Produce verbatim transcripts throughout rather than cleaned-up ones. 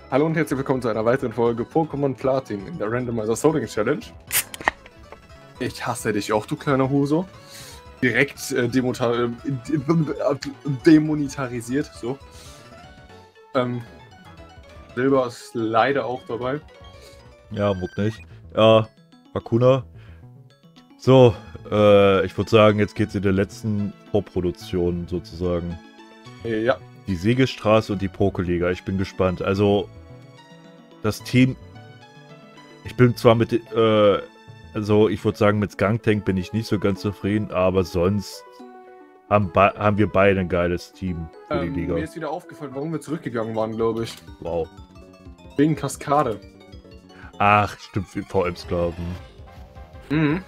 Hallo und herzlich willkommen zu einer weiteren Folge Pokémon Platin in der Randomizer Sorting Challenge. Ich hasse dich auch, du kleiner Huso. Direkt äh, demotar äh, demonetarisiert, so. Ähm, Silber ist leider auch dabei. Ja, muck nicht. Ja, Hakuna. So, äh, ich würde sagen, jetzt geht's in der letzten Vorproduktion sozusagen. Äh, ja. Die Siegesstraße und die Pokeliga. Ich bin gespannt. Also, das Team. Ich bin zwar mit, äh, also ich würde sagen, mit Skuntank bin ich nicht so ganz zufrieden, aber sonst haben, haben wir beide ein geiles Team für Ähm, die Liga. mir ist wieder aufgefallen, warum wir zurückgegangen waren, glaube ich. Wow. Wegen Kaskade. Ach, stimmt, V M-Sklaven. Mhm.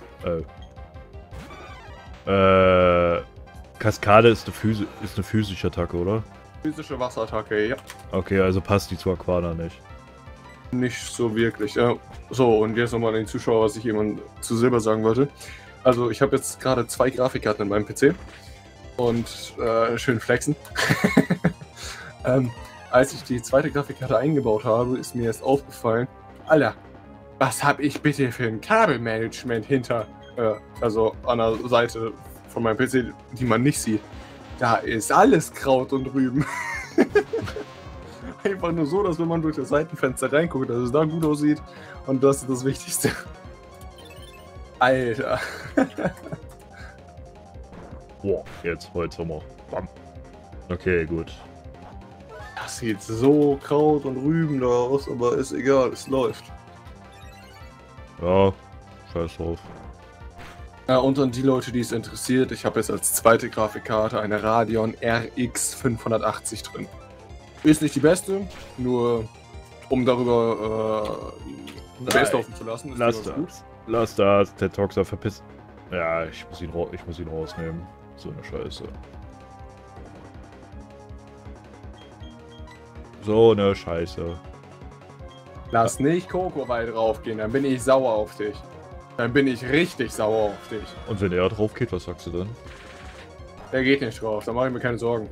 Äh. Äh. Kaskade ist eine, Physi ist eine physische Attacke, oder? Physische Wasserattacke, ja. Okay, also passt die zu Aquana nicht. Nicht so wirklich. Ja. So, und jetzt nochmal an den Zuschauer, was ich jemand zu Silber sagen wollte. Also, ich habe jetzt gerade zwei Grafikkarten in meinem P C. Und äh, schön flexen. ähm, als ich die zweite Grafikkarte eingebaut habe, ist mir erst aufgefallen, Alter, was habe ich bitte für ein Kabelmanagement hinter, äh, also an der Seite von meinem P C, die man nicht sieht. Da ist alles Kraut und Rüben. Einfach nur so, dass wenn man durch das Seitenfenster reinguckt, dass es da gut aussieht. Und das ist das Wichtigste. Alter. Boah, jetzt Holzhammer. Bam. Okay, gut. Das sieht so Kraut und Rüben da aus, aber ist egal, es läuft. Ja, scheiß drauf. Ja, und an die Leute, die es interessiert, ich habe jetzt als zweite Grafikkarte eine Radeon R X fünfhundertachtzig drin. Ist nicht die beste, nur um darüber äh, Best laufen zu lassen. Ist Lass das. Gut. Lass das, der Toxer verpisst. Ja, ich muss, ihn ich muss ihn rausnehmen. So eine Scheiße. So eine Scheiße. Lass nicht Kokowai draufgehen, dann bin ich sauer auf dich. Dann bin ich richtig sauer auf dich. Und wenn er drauf geht, was sagst du dann? Der geht nicht drauf, da mache ich mir keine Sorgen.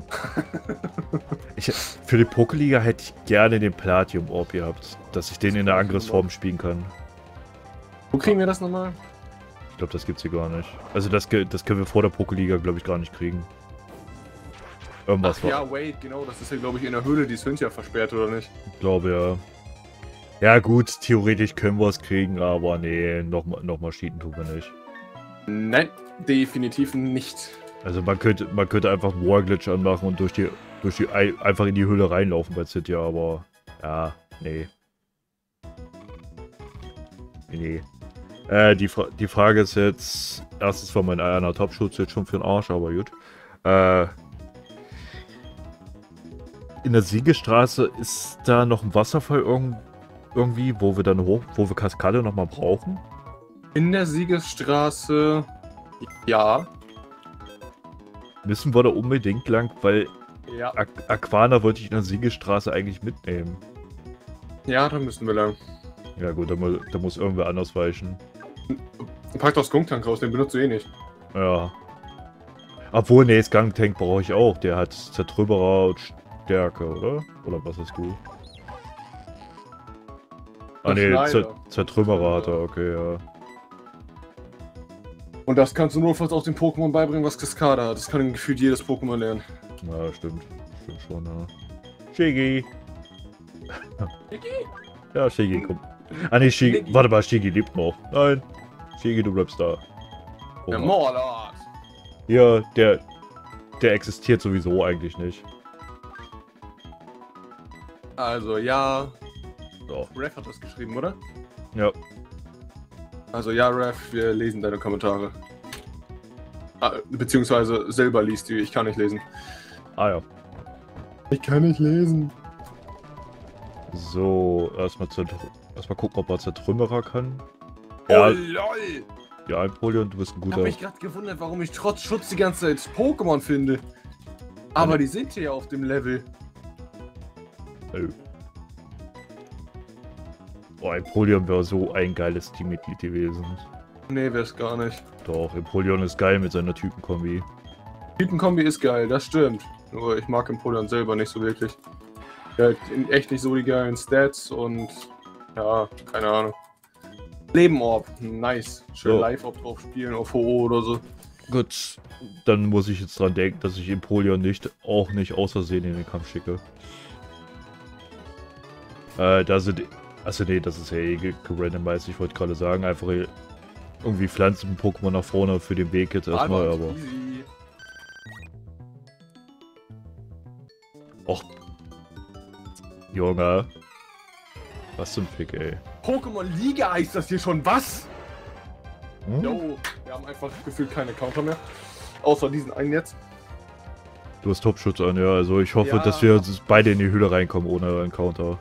ich, für die Pokeliga hätte ich gerne den Platinum-Orb gehabt, dass ich den in der Angriffsform spielen kann. Wo kriegen wir das nochmal? Ich glaube, das gibt's hier gar nicht. Also das, das können wir vor der Pokeliga, glaube ich, gar nicht kriegen. Irgendwas Ach, war. Ja, wait, genau, das ist ja, glaube ich, in der Höhle, die sind ja versperrt, oder nicht? Ich glaube, ja. Ja gut, theoretisch können wir es kriegen, aber nee, nochmal noch mal cheaten tun wir nicht. Nein, definitiv nicht. Also man könnte, man könnte einfach Warglitch anmachen und durch die, durch die einfach in die Höhle reinlaufen bei City, aber ja, nee. Nee. Äh, die, Fra die Frage ist jetzt, erstens war mein einer Top-Schutz jetzt schon für den Arsch, aber gut. Äh, in der Siegestraße ist da noch ein Wasserfall irgend irgendwie, wo wir dann hoch, wo wir Kaskade nochmal brauchen? In der Siegesstraße, ja. Müssen wir da unbedingt lang, weil ja. Aqu Aquana wollte ich in der Siegesstraße eigentlich mitnehmen. Ja, da müssen wir lang. Ja gut, da, mu da muss irgendwer anders weichen. Pack doch Skuntank raus, den benutzt du eh nicht. Ja. Obwohl, nee, Skuntank brauche ich auch. Der hat Zertrümmerer und Stärke, oder? Oder was hast du? Ah ne, Zertrümmerer hat er, okay, ja. Und das kannst du nur fast aus dem Pokémon beibringen, was Kaskade hat. Das kann gefühlt jedes Pokémon lernen. Ja, stimmt. Stimmt schon, ja. Shiggy! Shiggy? Ja, Shiggy, komm. Ah ne, Shiggy. Shiggy. Warte mal, Shiggy lebt noch. Nein. Shiggy, du bleibst da. Oh, der Morlord! Ja, der... Der existiert sowieso eigentlich nicht. Also, ja... So. Ref hat das geschrieben, oder? Ja. Also ja, Ref, wir lesen deine Kommentare. Ah, beziehungsweise Silber liest die, ich kann nicht lesen. Ah ja. Ich kann nicht lesen. So, erstmal erstmal gucken, ob er Zertrümmerer kann. Oh ja, lol! Ja, Empoleon, du bist ein guter... Ich hab mich gerade gewundert, warum ich trotz Schutz die ganze Zeit Pokémon finde. Aber die sind hier ja auf dem Level. Oh. Oh, Empoleon wäre so ein geiles Teammitglied gewesen. Nee, wär's gar nicht. Doch, Empoleon ist geil mit seiner Typenkombi. Typenkombi ist geil, das stimmt. Nur ich mag Empoleon selber nicht so wirklich. halt in echt nicht so die geilen Stats und ja, keine Ahnung. Leben-Orb, nice. Schön So. Live-Orb drauf spielen auf Ho O oder so. Gut, dann muss ich jetzt dran denken, dass ich Empoleon nicht, auch nicht aus Versehen in den Kampf schicke. Äh, da sind... Achso, nee, das ist ja eh gerandomized. Ich wollte gerade sagen, einfach irgendwie pflanzen Pokémon nach vorne für den Weg jetzt erstmal, Ah, aber... easy. Och. Junge. Was zum Fick, ey. Pokémon Liga heißt das hier schon, was? Hm? Jo, wir haben einfach gefühlt keine Counter mehr. Außer diesen einen jetzt. Du hast Topschutz an, ja. Also ich hoffe, Ja. dass wir beide in die Höhle reinkommen ohne Encounter.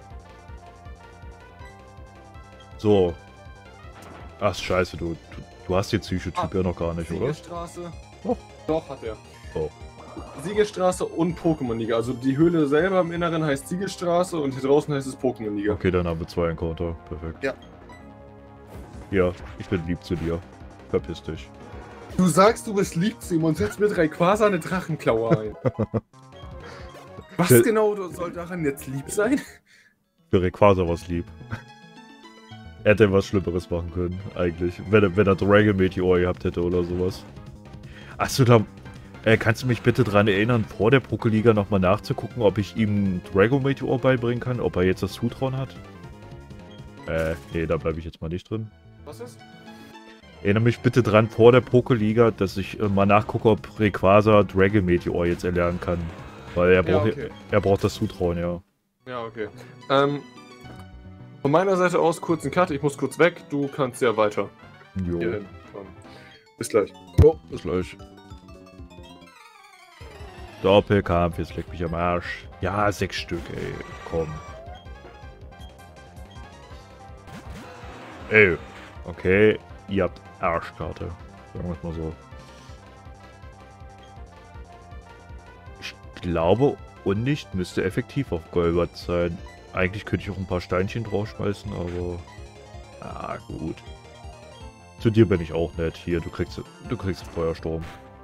So. Ach, scheiße, du, du, du hast den Psychotyp Ah, ja noch gar nicht, oder? Siegerstraße. Doch. Doch, hat er. Oh. Siegerstraße und Pokémon Liga. Also die Höhle selber im Inneren heißt Siegerstraße und hier draußen heißt es Pokémon Liga. Okay, dann haben wir zwei Encounter. Perfekt. Ja. Ja, ich bin lieb zu dir. Verpiss dich. Du sagst, du bist lieb zu ihm und setzt mit Rayquaza eine Drachenklaue ein. Was Der- genau soll daran jetzt lieb sein? Für Rayquaza was lieb. Er hätte was Schlimmeres machen können, eigentlich. Wenn er, wenn er Dragon Meteor gehabt hätte oder sowas. Achso, da... Äh, kannst du mich bitte daran erinnern, vor der Pokeliga nochmal nachzugucken, ob ich ihm Dragon Meteor beibringen kann? Ob er jetzt das Zutrauen hat? Äh, nee, da bleibe ich jetzt mal nicht drin. Was ist? Erinnere mich bitte dran, vor der Pokeliga, dass ich äh, mal nachgucke, ob Rayquaza Dragon Meteor jetzt erlernen kann. Weil er braucht, Ja, okay. er braucht das Zutrauen, ja. Ja, okay. Ähm, von meiner Seite aus kurz ein Cut. Ich muss kurz weg. Du kannst ja weiter. Jo. Hierhin kommen. Bis gleich. Jo, bis gleich. Doppelkampf, jetzt leck mich am Arsch. Ja, sechs Stück, ey. Komm. Ey. Okay, ihr habt Arschkarte. Sagen wir es mal so. Ich glaube, Undicht müsste effektiv auf Golbat sein. Eigentlich könnte ich auch ein paar Steinchen draufschmeißen, aber... Ah, gut. Zu dir bin ich auch nett. Hier, du kriegst, du kriegst Feuersturm.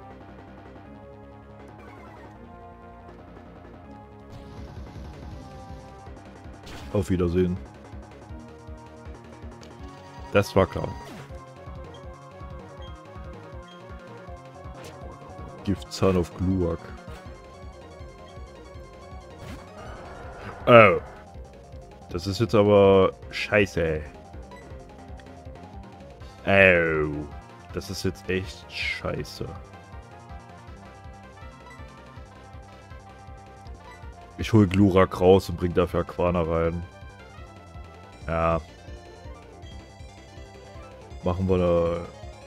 Auf Wiedersehen. Das war klar. Giftzahn auf Gluak. Oh. Das ist jetzt aber scheiße. Oh. Das ist jetzt echt scheiße. Ich hole Glurak raus und bring dafür Aquana rein. Ja. Machen wir eine...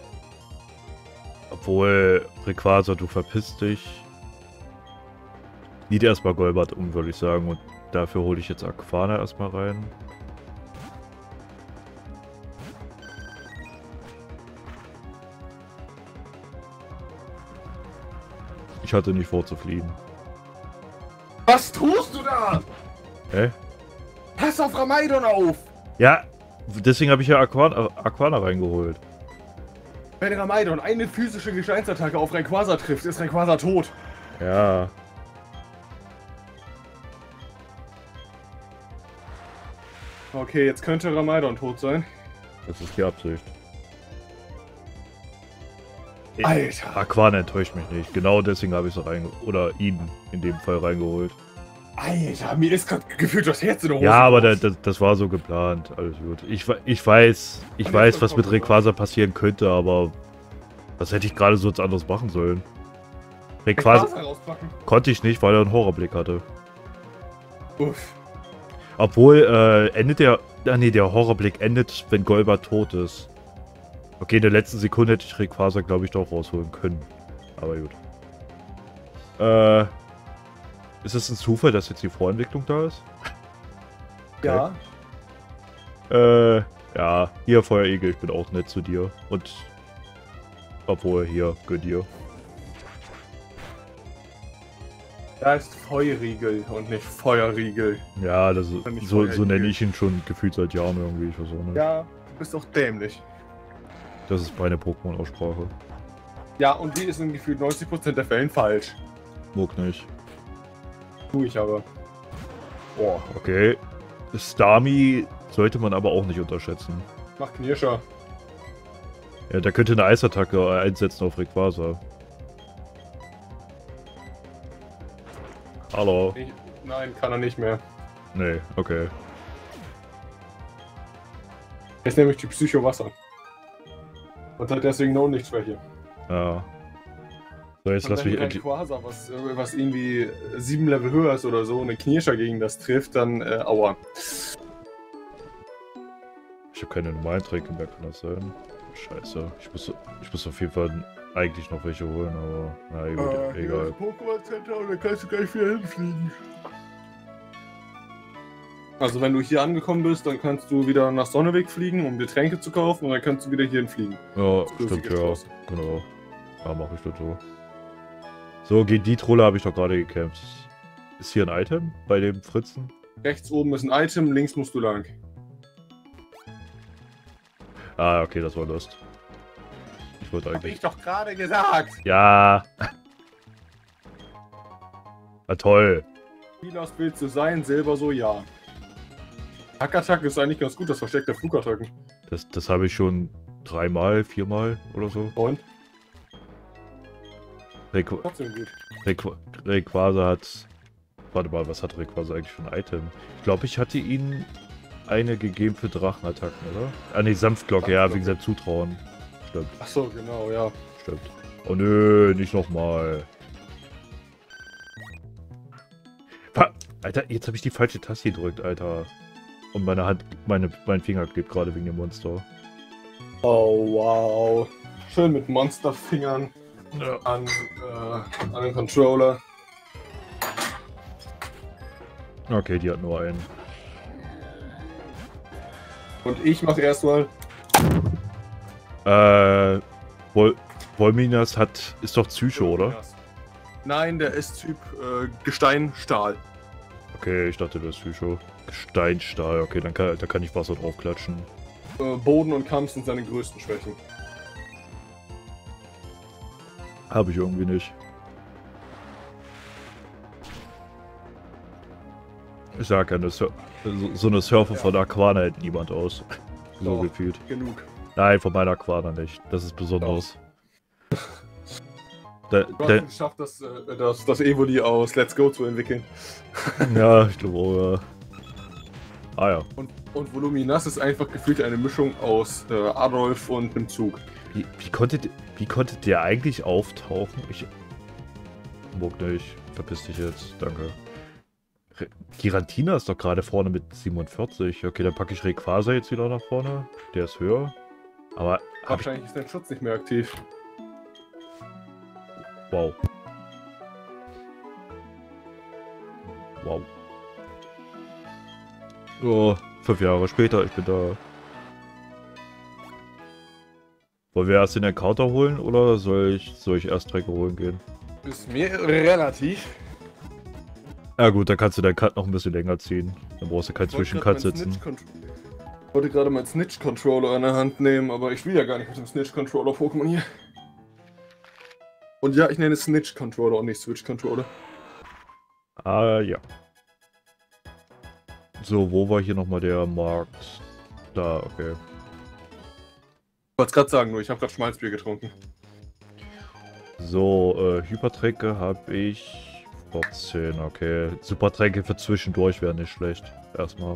Obwohl, Rayquaza, du verpisst dich. Nied erstmal Golbat um, würde ich sagen. Und dafür hole ich jetzt Aquana erstmal rein. Ich hatte nicht vor zu fliehen. Was tust du da? Hä? Pass auf Ramaidon auf! Ja, deswegen habe ich ja Aquana, Aquana reingeholt. Wenn Ramaidon eine physische Gesteinsattacke auf Rayquaza trifft, ist Rayquaza tot. Ja. Okay, jetzt könnte Ramaidon tot sein. Das ist die Absicht. Alter! Aquana enttäuscht mich nicht. Genau deswegen habe ich sie reingeholt. Oder ihn in dem Fall reingeholt. Alter, mir ist gerade gefühlt das Herz in der Hose. Ja, aber geplatzt. das, das war so geplant. Alles gut. Ich, we- ich weiß, ich Und weiß, jetzt was mit kommt- Rayquaza passieren könnte, aber was hätte ich gerade sonst anders machen sollen? Rayquaza Rayquaza rauspacken. konnte ich nicht, weil er einen Horrorblick hatte. Uff. Obwohl, äh, endet der... Ah, nee, der Horrorblick endet, wenn Golbat tot ist. Okay, in der letzten Sekunde hätte ich Rayquaza, glaube ich, doch rausholen können. Aber gut. Äh... Ist es ein Zufall, dass jetzt die Vorentwicklung da ist? Ja. Äh, ja. Hier, Feuerigel, ich bin auch nett zu dir. Und... Obwohl, hier, gönn dir. Da ist Feuriegel und nicht Feuerriegel. Ja, das Wenn ist, ich so, so Feuerigel. nenne ich ihn schon gefühlt seit Jahren irgendwie. Ich weiß auch nicht. Ja, du bist doch dämlich. Das ist meine Pokémon-Aussprache. Ja, und die ist in gefühlt neunzig Prozent der Fällen falsch. Muck nicht. Tu ich aber. Boah, okay. Starmie sollte man aber auch nicht unterschätzen. Mach Knirscher. Ja, der könnte eine Eisattacke einsetzen auf Rayquaza. Hallo? Ich, nein, kann er nicht mehr. Nee, okay. Er ist nämlich die Psycho-Wasser. Und hat deswegen noch nicht Schwäche. Ja. So, jetzt Und lass wenn mich dein endlich... Quasar, was, was irgendwie sieben Level höher ist oder so, eine Knirscher gegen das trifft, dann äh, aua. Ich habe keine normalen Tränke mehr, kann das sein? Scheiße. Ich muss, ich muss auf jeden Fall eigentlich noch welche holen, aber... Na gut, Äh, egal. Pokémon Center und dann kannst du gleich wieder hinfliegen. Also wenn du hier angekommen bist, dann kannst du wieder nach Sonneweg fliegen, um dir Tränke zu kaufen und dann kannst du wieder hier hinfliegen. Ja, Das stimmt, ist die ja. Straße. Genau. Ja, mach ich das so. So, gegen die Trolle habe ich doch gerade gekämpft. Ist hier ein Item bei dem Fritzen? Rechts oben ist ein Item, links musst du lang. Ah, okay, das war Lust. Ich wollte Hab eigentlich... ich doch gerade gesagt! Ja! Ah, toll. Spielers willst du sein, Silber so ja. Hackattack ist eigentlich ganz gut, das versteckte Flugattacken. Das, das habe ich schon dreimal, viermal oder so. Und? Rayqu Trotzdem gut. Rayqu Rayquaza hat... Warte mal, was hat Rayquaza eigentlich für ein Item? Ich glaube, ich hatte ihn eine gegeben für Drachenattacken, oder? Ah ne, Sanftglocke, ja, wegen seinem Zutrauen. Stimmt, Achso, genau, ja. stimmt. Oh nö, nicht nochmal. Alter, jetzt habe ich die falsche Taste gedrückt, Alter. Und meine Hand, meine, mein Finger klebt gerade wegen dem Monster. Oh, wow. Schön mit Monsterfingern Ja. an, äh, an den Controller. Okay, die hat nur einen. Und ich mache erstmal. Äh, Vol Volminas hat, ist doch Psycho, oder? Nein, der ist Typ äh, Gestein, Stahl. Okay, ich dachte, das ist Psycho. Gesteinstahl, okay, dann kann, da kann ich Wasser drauf klatschen. Äh, Boden und Kampf sind seine größten Schwächen. Habe ich irgendwie nicht. Ich sag ja, eine Sur so, so eine Surfer Ja. von Aquana hält niemand aus. So Doch. gefühlt. Genug. Nein, von meiner Aquana nicht. Das ist besonders. Da, Du hast da, es geschafft, das, äh, das, das Evoli aus Let's Go zu entwickeln. ja, ich glaube auch, ja. Ah ja. Und, und Voluminas ist einfach gefühlt eine Mischung aus äh, Adolf und einem Zug. Wie, wie, konnte, de- wie konnte der eigentlich auftauchen? Ich... Muck nicht. Verpiss dich jetzt. Danke. Re Giratina ist doch gerade vorne mit siebenundvierzig. Okay, dann packe ich Rayquaza jetzt wieder nach vorne. Der ist höher. Aber hab ich... Wahrscheinlich ist dein Schutz nicht mehr aktiv. Wow. Wow. Oh, fünf Jahre später, ich bin da. Wollen wir erst den Encounter holen oder soll ich, soll ich erst Tränke holen gehen? Ist mir relativ. Ja gut, dann kannst du deinen Cut noch ein bisschen länger ziehen. Dann brauchst du keinen Zwischencut sitzen. Ich wollte gerade meinen Snitch-Controller in der Hand nehmen, aber ich will ja gar nicht mit dem Snitch-Controller-Pokémon hier. Und ja, ich nenne es Snitch-Controller und nicht Switch-Controller. Ah, ja. So, wo war hier nochmal der Markt? Da, okay. Ich wollte es gerade sagen, nur ich habe gerade Schmalzbier getrunken. So, äh, Hypertränke habe ich vierzehn, okay. Supertränke für zwischendurch wäre nicht schlecht. Erstmal.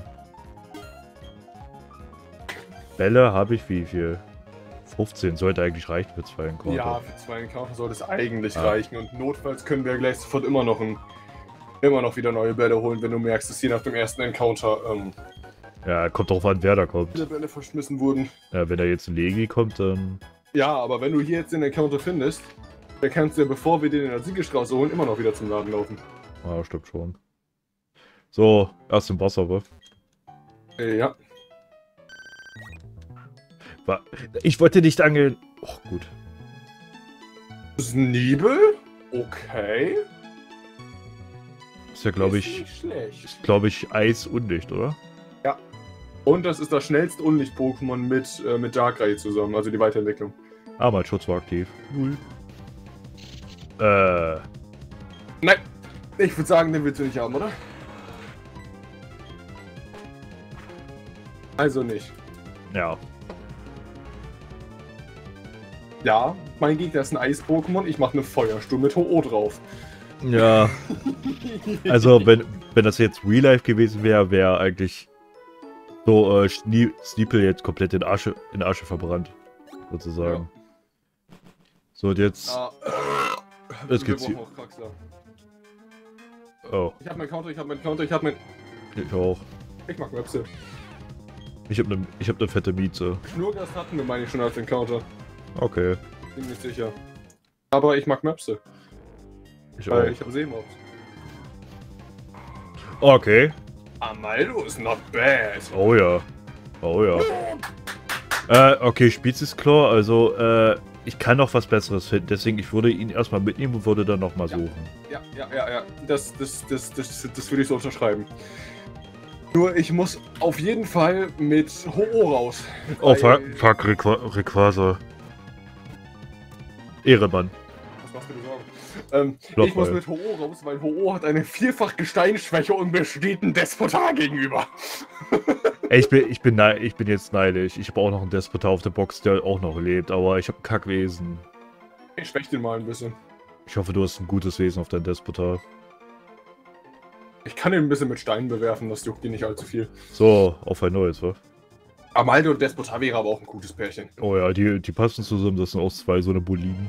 Bälle habe ich wie viel? fünfzehn sollte eigentlich reichen für zwei Encounter. Ja, für zwei Encounter sollte es eigentlich Ah. reichen. Und notfalls können wir gleich sofort immer noch ein, immer noch wieder neue Bälle holen, wenn du merkst, dass je nach dem ersten Encounter ähm, Ja, kommt drauf an, wer da kommt. viele Bälle verschmissen wurden. Ja, wenn da jetzt ein Legi kommt, dann... Ja, aber wenn du hier jetzt den Encounter findest, dann kannst du ja, bevor wir den in der Siegestraße holen, immer noch wieder zum Laden laufen. Ja, stimmt schon. So, erst im Wasserwurf. Äh, ja. Wa- Ich wollte nicht angeln. Och, gut. Snibel? Okay. Ist ja, glaube Ist ich, nicht schlecht. ist, glaube ich, Eis undicht, oder? Und das ist das schnellste Unlicht-Pokémon mit, äh, mit Darkrai zusammen, also die Weiterentwicklung. Ah, mein Schutz war aktiv. Äh, Nein, ich würde sagen, den willst du nicht haben, oder? Also nicht. Ja. Ja, mein Gegner ist ein Eis-Pokémon, ich mache eine Feuerstuhl mit Ho-Oh drauf. Ja. Also, wenn, wenn das jetzt Real Life gewesen wäre, wäre eigentlich so äh, Schnie Sneeple jetzt komplett in Asche, in Asche verbrannt. Sozusagen. Ja. So, und jetzt. Ah, jetzt geht's hier. Oh. Ich hab meinen Counter, ich hab meinen Counter, ich hab meinen. Ich auch. Ich mag Möpse. Ich hab ne, ich hab ne fette Mieze. Schnurgast hatten wir, meine ich, schon als Encounter. Okay. Bin mir sicher. Aber ich mag Möpse. Ich Weil auch. ich hab Seemops. Okay. Amaldo ist not bad. Oh ja. Oh ja. Äh, okay, Spezies Claw, also, äh, ich kann noch was Besseres finden, deswegen ich würde ihn erstmal mitnehmen und würde dann nochmal Ja. suchen. Ja, ja, ja, ja. Das, das, das, das, das würde ich so unterschreiben. Nur ich muss auf jeden Fall mit Ho-Oh raus. Oh, weil- fuck, fuck Rayquaza. Ehrenmann. Was machst du dir Sorgen? Ähm, Block ich muss mal. mit Ho-Oh raus, weil Ho-Oh hat eine vierfach Gesteinsschwäche und besteht ein Despotar gegenüber. Ey, ich bin, ich bin, nei- ich bin jetzt neidisch. Ich habe auch noch einen Despotar auf der Box, der auch noch lebt, aber ich habe ein Kackwesen. Ich schwäche den mal ein bisschen. Ich hoffe, du hast ein gutes Wesen auf deinem Despotar. Ich kann ihn ein bisschen mit Steinen bewerfen, das juckt ihn nicht allzu viel. So, auf ein neues, wa? Amaldo und Despotar wäre aber auch ein gutes Pärchen. Oh ja, die, die passen zusammen, das sind auch zwei so eine Boliden.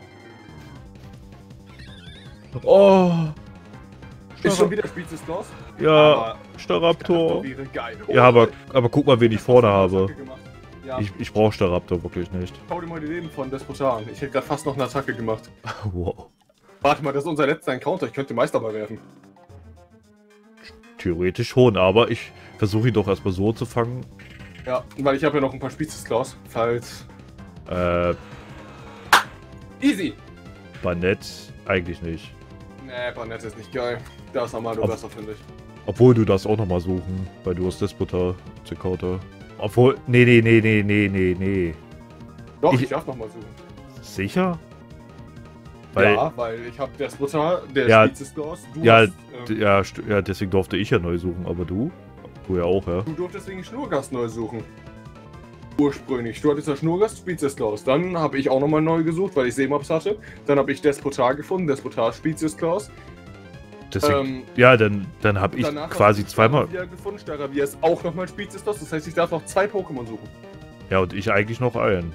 Oh! Ist schon wieder Spezies los? Ja, Aber Staraptor. wäre geil. Oh, Ja, aber, aber guck mal, wen ich vorne habe. Gemacht. Ja, Ich, ich brauche Staraptor wirklich nicht. schau dir mal die Leben von Despotar an. Ich hätte gerade fast noch eine Attacke gemacht. Wow. Warte mal, das ist unser letzter Encounter. Ich könnte Meisterball werfen. Theoretisch schon, aber ich versuche ihn doch erstmal so zu fangen. Ja, weil ich habe ja noch ein paar Spezies Claws. Falls. Äh, Easy! Banett eigentlich nicht. Nee, Banett ist nicht geil. Da ist Amaldo Ob- besser, finde ich. Obwohl du das auch nochmal suchen, weil du hast Despotar, Zekauter. Obwohl, nee, nee, nee, nee, nee, nee, nee. Doch, ich, Ich- darf nochmal suchen. Sicher? Weil, ja, weil ich habe Despotar, der Ja, Spezies Claws. Du ja, hast, ähm, d- ja, st- ja, deswegen durfte ich ja neu suchen, aber du? Du ja auch, ja. Du durftest wegen Schnurgast neu suchen. Ursprünglich. Du hattest ja Schnurgast, Spezies Claws. Dann habe ich auch nochmal neu gesucht, weil ich Seemops hatte. Dann habe ich Despotar gefunden, Despotar, Spezies Claws. Deswegen, Ähm, ja, dann, dann habe ich danach quasi hast du zweimal. Staravia gefunden. Staravia ist auch nochmal Spezies Claws. Das heißt, ich darf noch zwei Pokémon suchen. Ja, und ich eigentlich noch einen.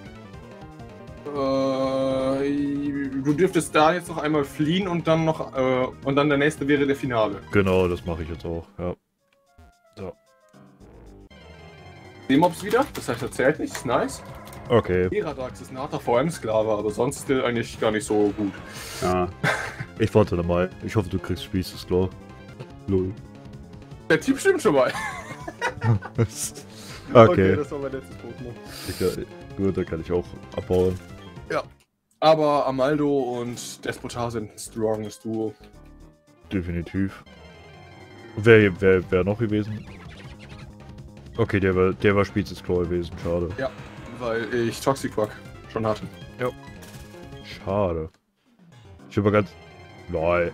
Äh, du dürftest da jetzt noch einmal fliehen und dann noch, äh, und dann der nächste wäre der Finale. Genau, das mache ich jetzt auch, ja. Seemops wieder, das heißt, er zählt nicht, ist nice. Okay. Iradax ist ein harter V M-Sklave, aber sonst ist der eigentlich gar nicht so gut. Ja. Ich warte dann mal. Ich hoffe, du kriegst Species Claw. Lol. Der Typ stimmt schon mal. Okay. das war mein letztes Pokémon. Ja, gut, dann kann ich auch abbauen. Aber Amaldo und Despotar sind ein stronges Duo. Definitiv. Wer, wer, wer noch gewesen? Okay, der war, der war Species Claw gewesen. Schade. Weil ich Toxiquack schon hatte. Schade. Ich habe ganz... Lol.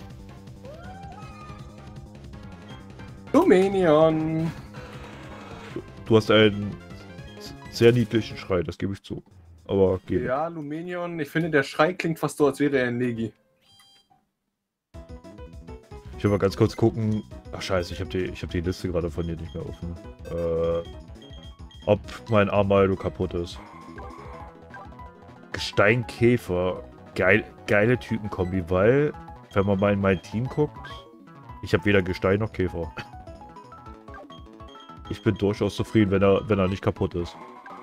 Lumenion. Du hast einen sehr niedlichen Schrei, das gebe ich zu. Aber geht. Ja, Lumenion. Ich finde, der Schrei klingt fast so, als wäre er ein Negi. Ich will mal ganz kurz gucken. Ach scheiße, ich habe die, ich hab die Liste gerade von dir nicht mehr offen. Äh, ob mein Amaldo kaputt ist. Gesteinkäfer. Geil, geile Typenkombi, weil, wenn man mal in mein Team guckt, ich habe weder Gestein noch Käfer. Ich bin durchaus zufrieden, wenn er, wenn er nicht kaputt ist.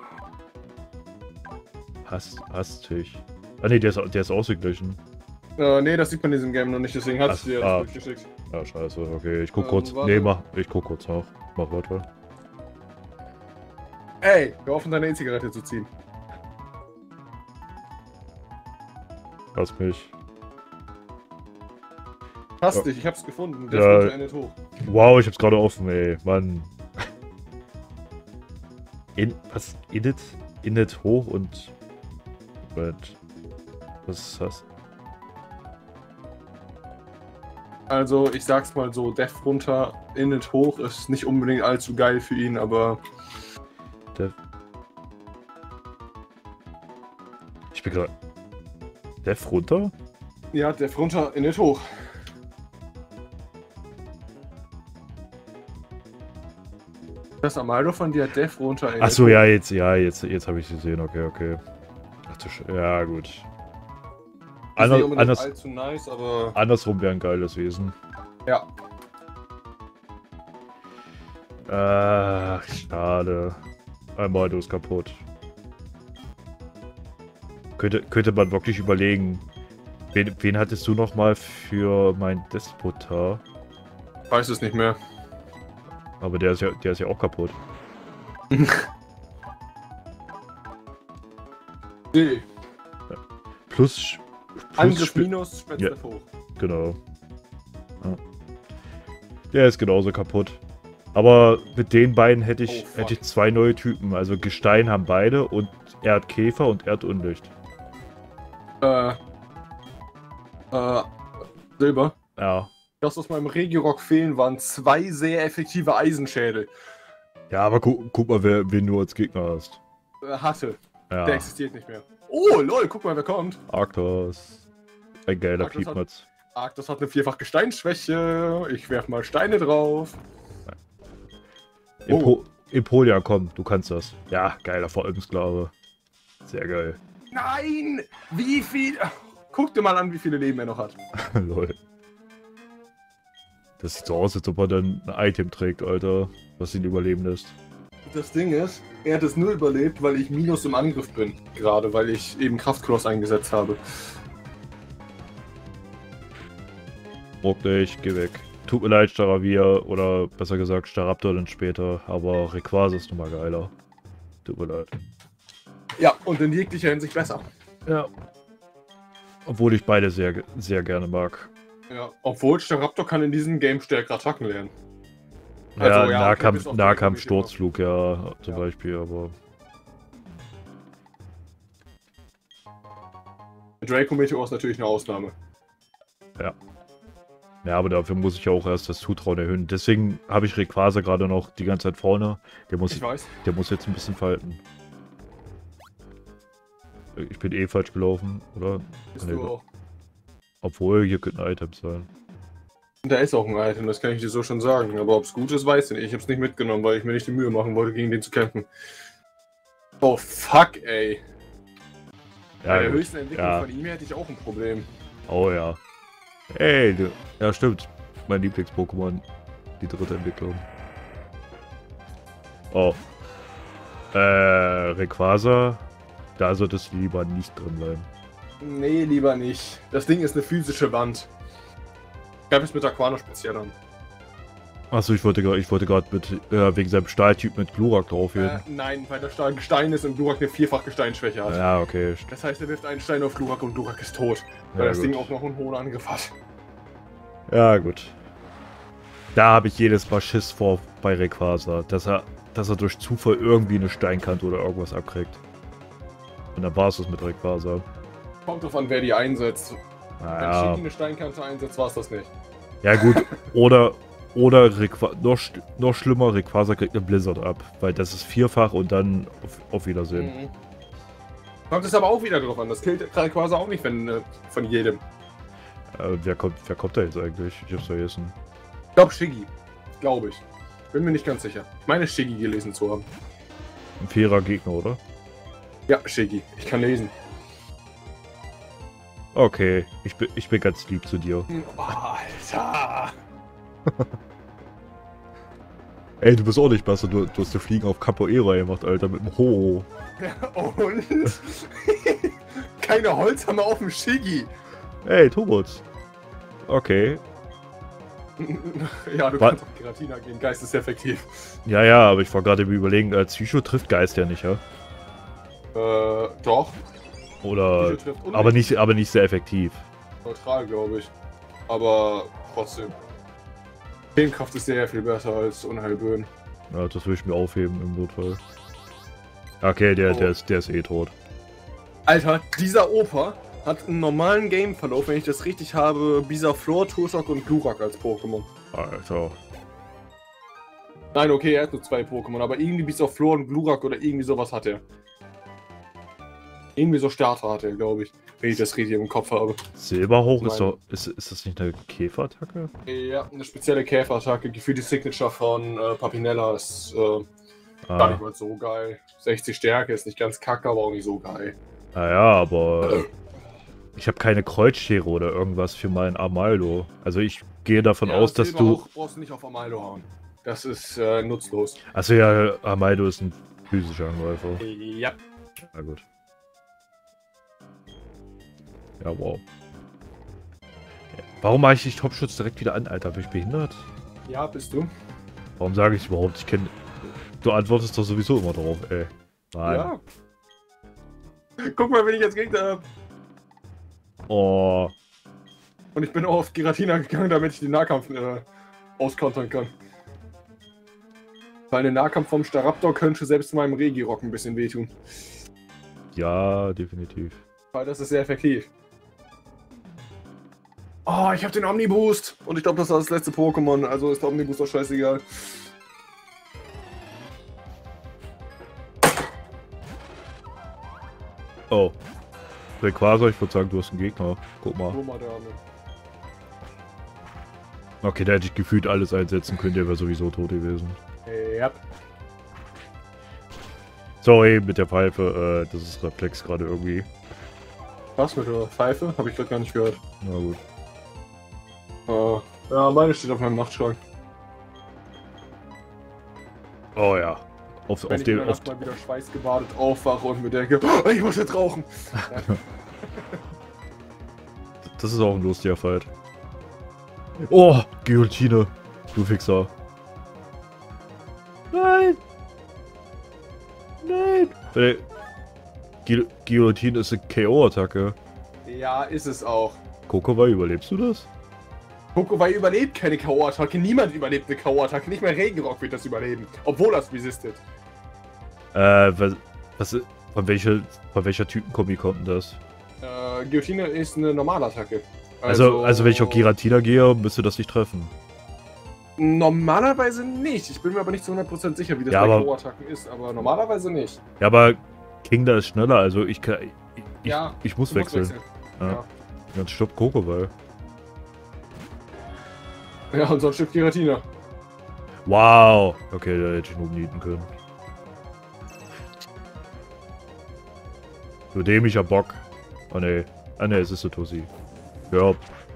Hast, hastig. Ah ne, der ist, der ist ausgeglichen. Äh, nee, das sieht man in diesem Game noch nicht, deswegen hat es Ach, dir ah. das durchgeschickt. Ja, scheiße, okay, ich guck Ähm, kurz. warte. Nee, mach, ich guck kurz nach. Mach weiter. Ey, hör auf, deine E-Zigarette zu ziehen. Lass mich. Passt Ja. dich, ich hab's gefunden. Der Ja. ist endet hoch. Wow, ich hab's gerade offen, ey. Mann. In, was? Init? Init hoch und... Moment. Was ist das? Also, ich sag's mal so, Death runter, Init hoch ist nicht unbedingt allzu geil für ihn, aber... Death. Ich bin gerade... Death runter? Ja, Death runter, Init hoch. Das Amaldo von dir hat Death runter, Init Achso, hoch. ja, jetzt, ja, jetzt, jetzt habe ich gesehen. Okay, okay. Ach du Sch ja, gut. Ander, nicht anders, allzu nice, aber... Andersrum wäre ein geiles Wesen. Ja. Ach, schade. Amaldo ist kaputt. Könnte, könnte man wirklich überlegen. Wen, wen hattest du nochmal für mein Despotar? Ich weiß es nicht mehr. Aber der ist ja, der ist ja auch kaputt. Nee. Plus... Angriff Sp- minus, Spätzle Ja. hoch. Genau. Ja. Der ist genauso kaputt. Aber mit den beiden hätte ich, Oh, fuck. hätte ich zwei neue Typen. Also Gestein haben beide und Erdkäfer und Erdunlicht. Äh... Äh... Silber. Ja. Das, was meinem Regirock fehlen, waren zwei sehr effektive Eisenschädel. Ja, aber gu guck mal, wer, wen du als Gegner hast. Äh, hatte. Der Ja. existiert nicht mehr. Oh, lol, guck mal, wer kommt. Arctos. Ein geiler Arctos hat- Piepmatz. Arctos hat eine vierfach Gesteinsschwäche. Ich werf mal Steine drauf. Impo Empolia, komm, du kannst das. Ja, geiler Verolmsklave. Sehr geil. Nein! Wie viel... Guck dir mal an, wie viele Leben er noch hat. Lol. Das sieht so aus, als ob er dann ein Item trägt, Alter. Was ihn überleben lässt. Das Ding ist, er hat es nur überlebt, weil ich minus im Angriff bin. Gerade, weil ich eben Kraftkloss eingesetzt habe. Ruck dich, geh weg. Tut mir leid, Staravia, oder besser gesagt Staraptor dann später, aber Rayquaza ist nochmal geiler. Tut mir leid. Ja, und in jeglicher Hinsicht besser. Ja. Obwohl ich beide sehr, sehr gerne mag. Ja, obwohl Staraptor kann in diesem Game stärkere Attacken lernen. Ja, Also, ja, Nahkampf, okay, bis auf Nahkampf die Sturzflug, ja, zum Ja. Beispiel, aber... Draco Meteor ist natürlich eine Ausnahme. Ja, aber dafür muss ich ja auch erst das Zutrauen erhöhen. Deswegen habe ich Rayquaza gerade noch die ganze Zeit vorne. Der muss, Ich weiß. der muss jetzt ein bisschen falten. Ich bin eh falsch gelaufen, oder? Bist Nee, du auch. Obwohl, hier könnte ein Item sein. Da ist auch ein Item, das kann ich dir so schon sagen. Aber ob es gut ist, weiß ich nicht. Ich habe es nicht mitgenommen, weil ich mir nicht die Mühe machen wollte, gegen den zu kämpfen. Oh, fuck, ey. Bei Ja, der gut. höchsten Entwicklung Ja. von ihm hätte ich auch ein Problem. Oh ja. Ey, du. Ja, stimmt. Mein Lieblings-Pokémon. Die dritte Entwicklung. Oh. Äh, Rayquaza. Da sollte es lieber nicht drin bleiben. Nee, lieber nicht. Das Ding ist eine physische Wand. Ich greife es mit Aquano speziell an. Achso, ich wollte gerade ich wollte gerade mit äh, wegen seinem Stahltyp mit Glurak drauf Äh, gehen. nein, weil der Stahl Gestein ist und Glurak eine vierfach Gesteinsschwäche hat. Ja, okay. Das heißt, er wirft einen Stein auf Glurak und Glurak ist tot. Weil Ja, das gut. Ding auch noch einen hohen Angriff hat. Ja, gut. Da habe ich jedes Mal Schiss vor bei Rayquaza, dass er, dass er durch Zufall irgendwie eine Steinkante oder irgendwas abkriegt. Und dann war es das mit Rayquaza. Kommt drauf an, wer die einsetzt. Wenn Naja. Shiggy eine Steinkante einsetzt, war es das nicht. Ja gut, oder oder Rayqu- noch, sch- noch schlimmer, Rayquaza kriegt eine Blizzard ab, weil das ist vierfach und dann auf, auf Wiedersehen. Mhm. Kommt es aber auch wieder drauf an. Das killt quasi auch nicht wenn, äh, von jedem. Äh, wer, kommt, wer kommt da jetzt eigentlich? Ich hab's vergessen. Ich glaube Shiggy. Glaube ich. Bin mir nicht ganz sicher. Ich meine Shiggy gelesen zu haben. Ein fairer Gegner, oder? Ja, Shiggy. Ich kann lesen. Okay, ich bin, ich bin ganz lieb zu dir. Oh, Alter. Ey, du bist auch nicht besser, du, du hast dir Fliegen auf Capoeira gemacht, Alter, mit dem Ho. Und? Keine Holzhammer auf dem Shiggy. Ey, Thomas. Okay. Ja, du Was? kannst auf Giratina gehen. Geist ist effektiv. Ja, ja, aber ich war gerade im Überlegen, als Psycho trifft Geist ja nicht, ja? Äh, doch. Oder. Psycho trifft Aber nicht, aber nicht sehr effektiv. Neutral, glaube ich. Aber trotzdem. Themenkraft ist sehr viel besser als Unheilböen. Ja, das will ich mir aufheben im Notfall. Okay, der, Oh. der, ist, der ist eh tot. Alter, dieser Opa hat einen normalen Gameverlauf, wenn ich das richtig habe, Bisaflor, Turtok und Glurak als Pokémon. Alter. Nein, okay, er hat nur zwei Pokémon, aber irgendwie Bisaflor und Glurak oder irgendwie sowas hat er. Irgendwie so Starter hat er, glaube ich, wenn ich das richtig im Kopf habe. Silberhoch ist doch. Ist, ist das nicht eine Käferattacke? Ja, eine spezielle Käferattacke, gefühlt die Signature von äh, Papinella ist äh, Ah. gar nicht mal so geil. sechzig Stärke ist nicht ganz kacke, aber auch nicht so geil. Naja, aber. Ich habe keine Kreuzschere oder irgendwas für meinen Armaldo. Also ich gehe davon Ja, aus, dass du. Silberhoch brauchst du nicht auf Amaldo hauen. Das ist äh, nutzlos. Achso, ja, Armaldo ist ein physischer Angreifer. Ja. Na gut. Ja, wow. Warum mache ich dich Topschutz direkt wieder an, Alter? Bin ich behindert? Ja, bist du. Warum sage ich überhaupt? Ich kenne. Du antwortest doch sowieso immer drauf, ey. Nein. Ja. Guck mal, wenn ich jetzt Gegner habe. Oh. Und ich bin auch auf Giratina gegangen, damit ich den Nahkampf äh, auskontern kann. Weil ein Nahkampf vom Staraptor könnte selbst meinem Regirock ein bisschen wehtun. Ja, definitiv. Weil das ist sehr effektiv. Oh, ich habe den Omniboost. Und ich glaube, das war das letzte Pokémon. Also ist der Omniboost doch scheißegal. Oh. Rayquaza, ich würde sagen, du hast einen Gegner. Guck mal. Okay, da hätte ich gefühlt alles einsetzen können, der wäre sowieso tot gewesen. Ja. Sorry, mit der Pfeife, äh, das ist Reflex gerade irgendwie. Was mit der Pfeife? Habe ich gerade gar nicht gehört. Na gut. Uh, ja, meine steht auf meinem Nachtschrank. Oh ja. Auf, Wenn auf ich den. in der Auf, Nacht mal wieder schweißgebadet aufwache und mir denke, oh, ich muss jetzt rauchen. das ist auch ein lustiger Fight. Oh, Guillotine. Du Fixer. Nein! Nein! Weil Gu Guillotine ist eine K O-Attacke. Ja, ist es auch. Kokowai, überlebst du das? Kokowai überlebt keine K O-Attacke. Niemand überlebt eine K O-Attacke. Nicht mal Regenrock wird das überleben. Obwohl das resistet. Äh, was, was von welcher, von welcher Typenkombi kommt denn das? Äh, Guillotine ist eine normale Attacke. Also, also wenn ich auf Giratina gehe, müsste das nicht treffen. Normalerweise nicht. Ich bin mir aber nicht zu hundert Prozent sicher, wie das ja, bei aber, K O-Attacken ist, aber normalerweise nicht. Ja, aber Kingda ist schneller, also ich kann. Ich, ja, ich muss wechseln. wechseln. Ja. Ja. Dann stoppt Kokowai. Ja, und sonst stirbt Giratina. Wow! Okay, da hätte ich nur umnieten können. Du dämlicher Bock. Oh ne. Ah ne, es ist so Tussi. Ja.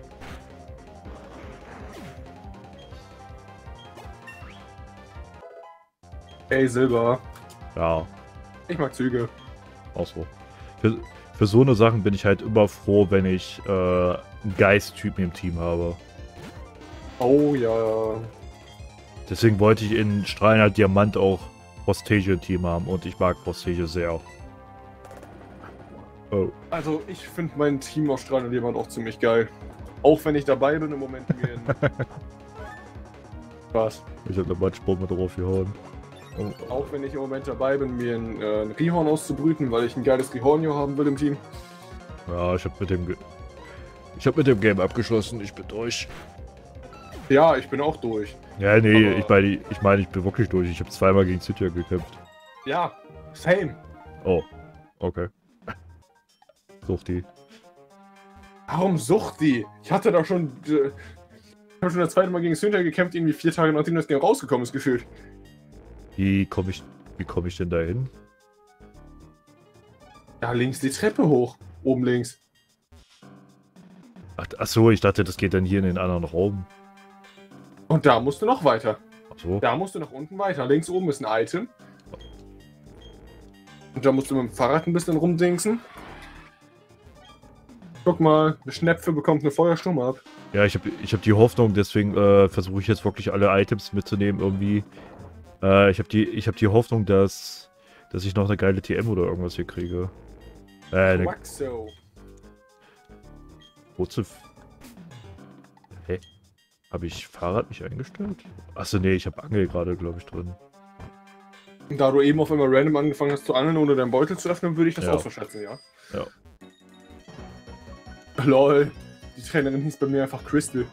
Ey, Silber. Ja. Ich mag Züge. Auch so. Für, für so eine Sachen bin ich halt immer froh, wenn ich äh, einen Geist-Typen im Team habe. Oh ja. Deswegen wollte ich in Strahlender Diamant auch Postage im Team haben und ich mag Postage sehr. Oh. Also ich finde mein Team auf Strahlender Diamant auch ziemlich geil. Auch wenn ich dabei bin im Moment gehen. Was? Ich hab eine Matschbombe drauf gehauen. Oh. Auch wenn ich im Moment dabei bin, mir ein, äh, ein Rihorn auszubrüten, weil ich ein geiles Rihornio haben will im Team. Ja, ich hab mit dem Ge Ich hab mit dem Game abgeschlossen, ich bin durch. Ja, ich bin auch durch. Ja, nee, Aber ich meine, ich, mein, ich bin wirklich durch. Ich habe zweimal gegen Cythia gekämpft. Ja, same. Oh, okay. Sucht die. Warum sucht die? Ich hatte doch schon... Äh, ich habe schon das zweite Mal gegen Cythia gekämpft, irgendwie vier Tage nachdem das Game rausgekommen ist, gefühlt. Wie komme ich, wie komme ich denn da hin? Ja, links die Treppe hoch. Oben links. Ach, ach so, ich dachte, das geht dann hier in den anderen Raum. Und da musst du noch weiter. Ach so. Da musst du nach unten weiter. Links oben ist ein Item. Und da musst du mit dem Fahrrad ein bisschen rumdingsen. Guck mal, eine Schnepfe bekommt eine Feuersturm ab. Ja, ich habe ich hab die Hoffnung, deswegen äh, versuche ich jetzt wirklich alle Items mitzunehmen irgendwie. Äh, ich habe die, ich hab die Hoffnung, dass, dass ich noch eine geile T M oder irgendwas hier kriege. Äh, eine... Waxo. Wozu? Hä? Habe ich Fahrrad nicht eingestellt? Achso, nee, ich habe Angel gerade, glaube ich, drin. Da du eben auf einmal random angefangen hast zu angeln, ohne deinen Beutel zu öffnen, würde ich das Ja. auch so schätzen, ja. Ja. Lol. Die Trainerin hieß bei mir einfach Crystal.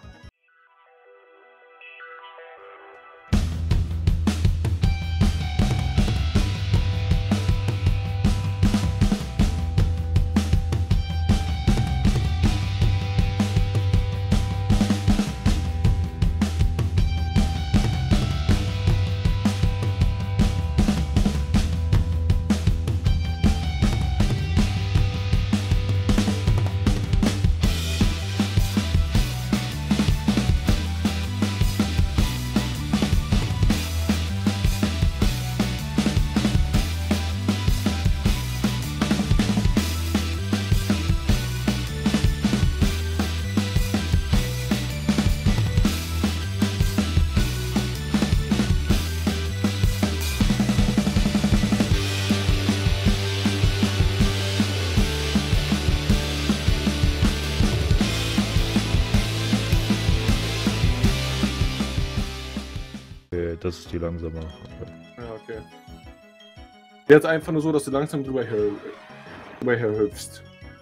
Das ist die langsame. Okay. Ja, okay. Jetzt einfach nur so, dass du langsam drüber, her drüber herhüpfst.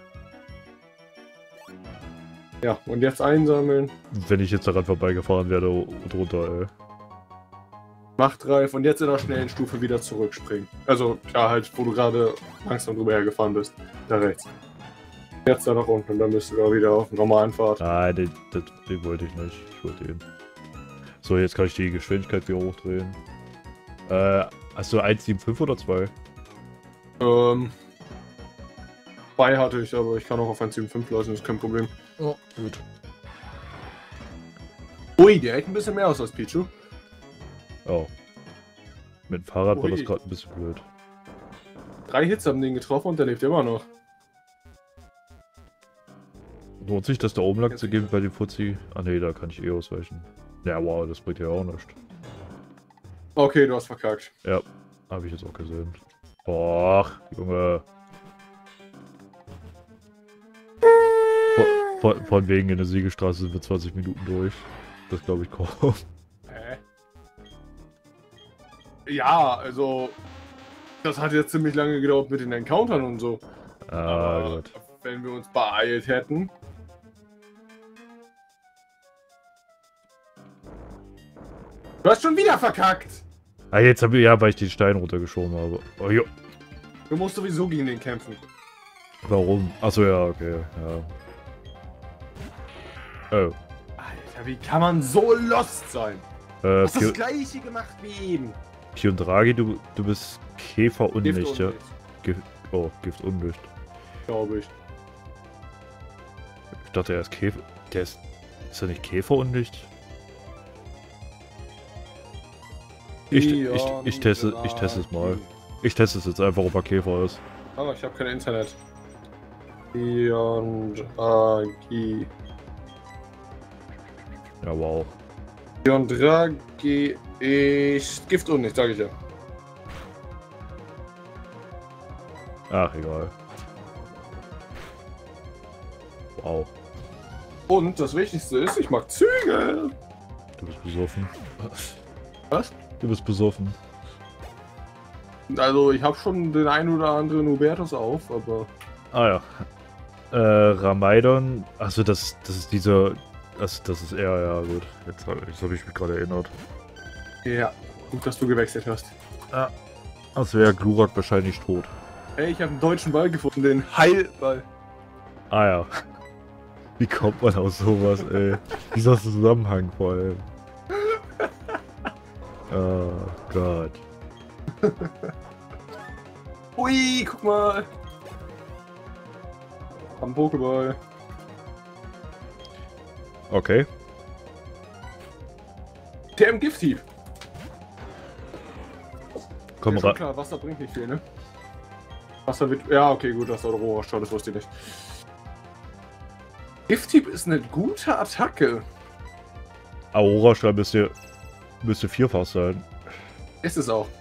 Ja, und jetzt einsammeln. Wenn ich jetzt daran vorbeigefahren werde, drunter, ey. Machtreif und jetzt in der schnellen Stufe wieder zurückspringen. Also, ja, halt, wo du gerade langsam drüber hergefahren bist. Da rechts. Jetzt da nach unten und dann bist du da wieder auf dem normalen Pfad. Nein, den, den, den wollte ich nicht. Ich wollte den. So, jetzt kann ich die Geschwindigkeit wieder hochdrehen. Äh, hast du eins Komma fünfundsiebzig oder zwei? Ähm. zwei hatte ich, aber ich kann auch auf eins Komma fünfundsiebzig lassen, ist kein Problem. Oh, gut. Ui, der hält ein bisschen mehr aus als Pichu. Oh. Mit dem Fahrrad Ui. war das gerade ein bisschen blöd. Drei Hits haben den getroffen und der lebt immer noch. Lohnt sich das da oben lang zu gehen bei dem Fuzzi? Ah ne, da kann ich eh ausweichen. Ja, wow, das bringt ja auch nichts. Okay, du hast verkackt. Ja, habe ich jetzt auch gesehen. Och, Junge. Von, von, von wegen in der Siegestraße sind wir zwanzig Minuten durch. Das glaube ich kaum. Hä? Ja, also... Das hat jetzt ziemlich lange gedauert mit den Encountern und so. Ah, Aber Gott. wenn wir uns beeilt hätten... Du hast schon wieder verkackt! Ah, jetzt habe ich, ja, weil ich den Stein runtergeschoben habe. Oh, jo. Du musst sowieso gegen den kämpfen. Warum? Achso, ja, okay, ja. Oh. Alter, wie kann man so lost sein? Äh, Du hast das Pio, gleiche gemacht wie eben. Piondragi, du, du bist Käfer undicht, Gift ja? und Gift, oh, Gift undicht. glaube ich. Ich dachte, er ist Käfer. Der ist. Ist er nicht Käfer undicht? Ich, ich, ich, teste, ich teste es mal. Ich teste es jetzt einfach, ob er Käfer ist. Ah, ich habe kein Internet. Piondragi. Ja, wow. Piondragi ist Gift und nicht, sage ich ja. Ach, egal. Wow. Und das Wichtigste ist, ich mag Züge. Du bist besoffen. Was? Du bist besoffen. Also, ich habe schon den einen oder anderen Hubertus auf, aber... Ah ja. Äh, Ramaidon. Achso, das, das ist dieser. Das, das ist er, ja gut. Jetzt, jetzt habe ich mich gerade erinnert. Ja, gut, dass du gewechselt hast. Ja. Also wäre Glurak wahrscheinlich tot. Hey, ich habe einen deutschen Ball gefunden, den Heilball. Ah ja. Wie kommt man aus sowas, ey? Dieser Zusammenhang vor allem. Oh Gott. Ui, guck mal. Am Pokéball. Okay. T M Gifthieb. Komm Ja, schon rein. klar, Wasser bringt nicht viel, ne? Wasser wird... Ja, okay, gut, das ist Aurora-Stahl, das wusste ich nicht. Gifthieb ist eine gute Attacke. Aurora-Strahl müsste, müsste vierfach sein. Ist es auch.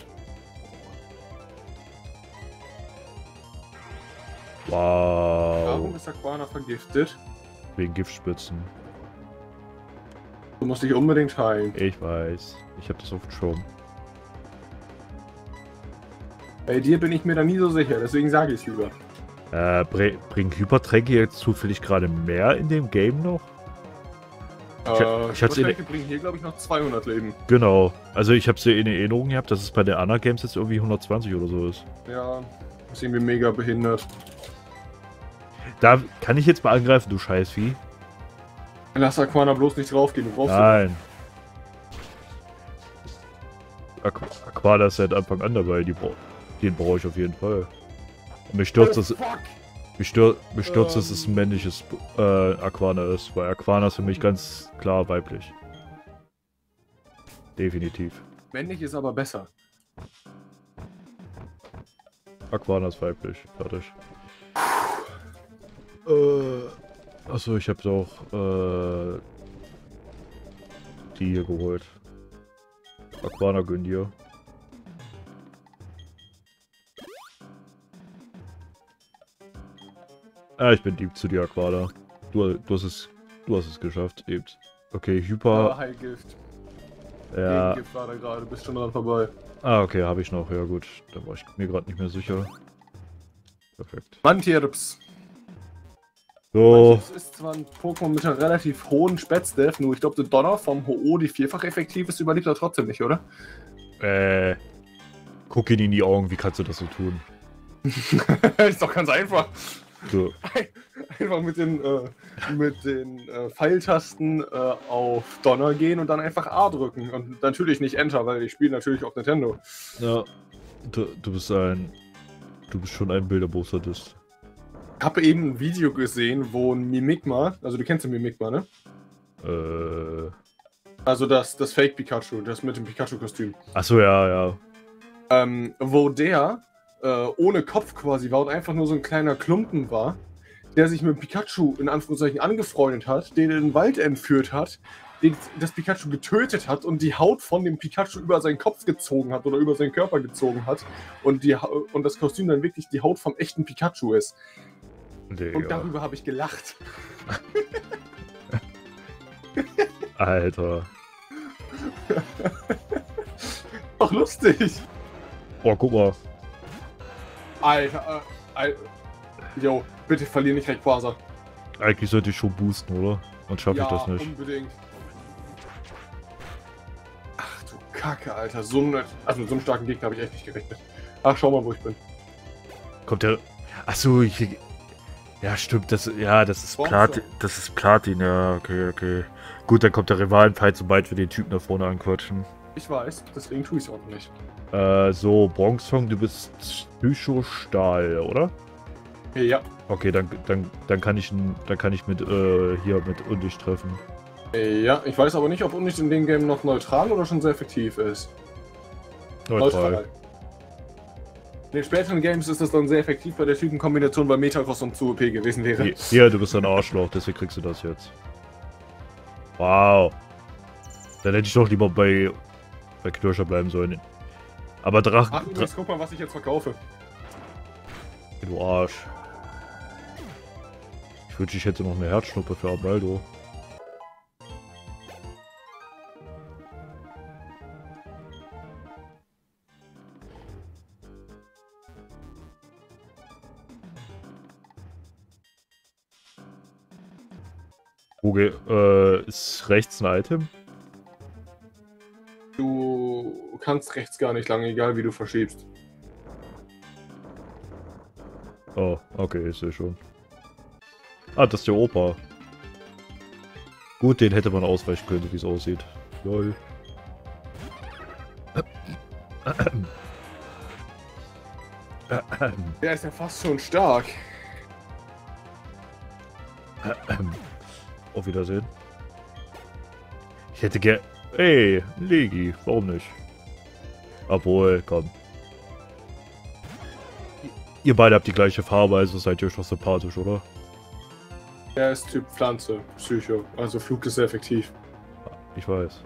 Wow. Warum ist Aquana vergiftet? Wegen Giftspitzen. Du musst dich unbedingt heilen. Ich weiß. Ich habe das auf dem Schirm. Bei dir bin ich mir da nie so sicher, deswegen sage ich es lieber. Äh, bring, bringen Hypertränke jetzt zufällig gerade mehr in dem Game noch? Ich, Äh, ich hatte Hypertränke bringen hier, glaube ich, noch zweihundert Leben. Genau. Also ich habe es ja in Erinnerung gehabt, dass es bei den anderen Games jetzt irgendwie hundertzwanzig oder so ist. Ja, ist irgendwie mega behindert. Da kann ich jetzt mal angreifen, du Scheißvieh. Lass Aquana bloß nicht draufgehen, du brauchst Nein. Aqu Aquana ist seit Anfang an dabei, die bra den brauche ich auf jeden Fall. Und mich stört, dass, fuck. mich stört, mich stört, dass Ähm. es ein männliches äh, Aquana ist, weil Aquana ist für mich ganz klar weiblich. Definitiv. Männlich ist aber besser. Aquana ist weiblich. Fertig. Äh, achso, ich habe auch äh, die hier geholt. Aquana gönn dir. Ah, ich bin lieb zu dir, Aquana. Du, du hast es, du hast es geschafft, eben. Okay, Hyper. Ja, Heilgift. Ja. Gegengift war da gerade, bist schon dran vorbei. Ah, okay, habe ich noch. Ja gut, da war ich mir gerade nicht mehr sicher. Perfekt. Mantirps. So. Das ist zwar ein Pokémon mit einem relativ hohen Spätz-Dev, nur ich glaube, der Donner vom Ho Oh, die vierfach effektiv ist, überlebt er trotzdem nicht, oder? Äh. Guck ihn in die Augen, wie kannst du das so tun? Ist doch ganz einfach. So. Einfach mit den, äh, mit den äh, Pfeiltasten äh, auf Donner gehen und dann einfach A drücken. Und natürlich nicht Enter, weil ich spiele natürlich auf Nintendo. Ja. Du, du bist ein. Du bist schon ein Bilderbuch-Sadist. Ich habe eben ein Video gesehen, wo ein Mimikma, also du kennst den Mimikma, ne? Äh. Also das, das Fake Pikachu, das mit dem Pikachu-Kostüm. Achso, ja, ja. Ähm, wo der äh, ohne Kopf quasi war und einfach nur so ein kleiner Klumpen war, der sich mit Pikachu in Anführungszeichen angefreundet hat, den in den Wald entführt hat, den, das Pikachu getötet hat und die Haut von dem Pikachu über seinen Kopf gezogen hat oder über seinen Körper gezogen hat und, die, und das Kostüm dann wirklich die Haut vom echten Pikachu ist. Digga. Und darüber habe ich gelacht. Alter. Doch lustig. Oh, guck mal. Alter, äh, Alter. Jo, bitte verlier nicht Rayquaza. Eigentlich sollte ich schon boosten, oder? Und schaffe Ja, ich das nicht. unbedingt. Ach du Kacke, Alter. So ein, also mit so einem starken Gegner habe ich echt nicht gerechnet. Ach, schau mal, wo ich bin. Kommt der. Achso, ich. Ja, stimmt, das. Ja, das ist Platin. Das ist Platin, ja, okay, okay. Gut, dann kommt der Rivalenfight, sobald wir den Typen da vorne anquatschen. Ich weiß, deswegen tue ich es auch nicht. Äh, so, Bronzong, du bist Psychostahl, oder? Ja. Okay, dann, dann, dann kann ich dann kann ich mit äh, hier mit Undicht treffen. Ja, ich weiß aber nicht, ob Undicht in dem Game noch neutral oder schon sehr effektiv ist. Neutral. In den späteren Games ist das dann sehr effektiv bei der Typenkombination, weil Metacross und zu O P gewesen wäre. Hier, hier, du bist ein Arschloch, deswegen kriegst du das jetzt. Wow. Dann hätte ich doch lieber bei, bei Knirscher bleiben sollen. Aber Drachen... Ach, übrigens, guck mal, was ich jetzt verkaufe. Du Arsch. Ich wünschte, ich hätte noch eine Herzschnuppe für Arbaldo. Okay, äh, ist rechts ein Item? Du kannst rechts gar nicht lange, egal wie du verschiebst. Oh, okay, ich sehe schon. Ah, das ist der Opa. Gut, den hätte man ausweichen können, wie es aussieht. Lol. Der ist ja fast schon stark. Auf Wiedersehen. Ich hätte gern... Ey, Legi, warum nicht? Obwohl, komm. Ihr beide habt die gleiche Farbe, also seid ihr schon sympathisch, oder? Er ist Typ Pflanze, Psycho. Also Flug ist sehr effektiv. Ich weiß.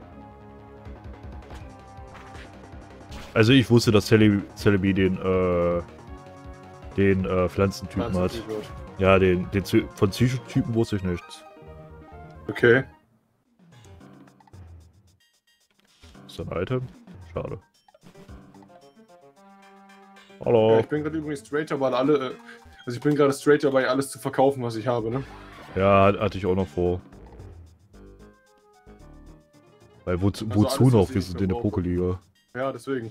Also ich wusste, dass Celebi, Celebi den, äh, den äh, Pflanzentypen hat. Ja, den, den von Psychotypen wusste ich nichts. Okay. Ist das ein Item? Schade. Hallo. Ja, ich bin gerade übrigens straighter, weil alle, Also ich bin gerade straight dabei, alles zu verkaufen, was ich habe, ne? Ja, hatte ich auch noch vor. Weil wozu, Also wozu alles, was noch? Wir ich sind in der verbrauche. Pokeliga. Ja, deswegen.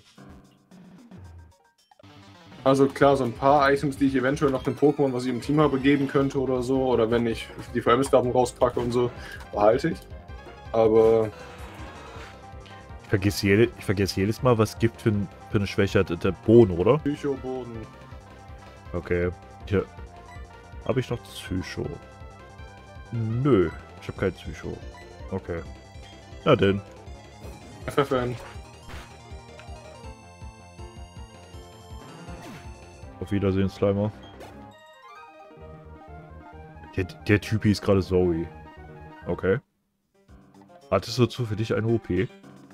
Also klar, so ein paar Items, die ich eventuell noch dem Pokémon, was ich im Team habe, geben könnte oder so, oder wenn ich die Verhältnisdaten rauspacke und so, behalte ich. Aber Ich vergesse, jede, ich vergesse jedes Mal, was gibt für, ein, für eine Schwäche hat der Boden, oder? Psychoboden. Okay. Hier. Habe ich noch Psycho? Nö, ich habe kein Psycho. Okay. Na denn. F F N. Auf Wiedersehen, Slimer. Der, der Typ ist gerade Zoe. Okay. Hattest du zufällig eine O P?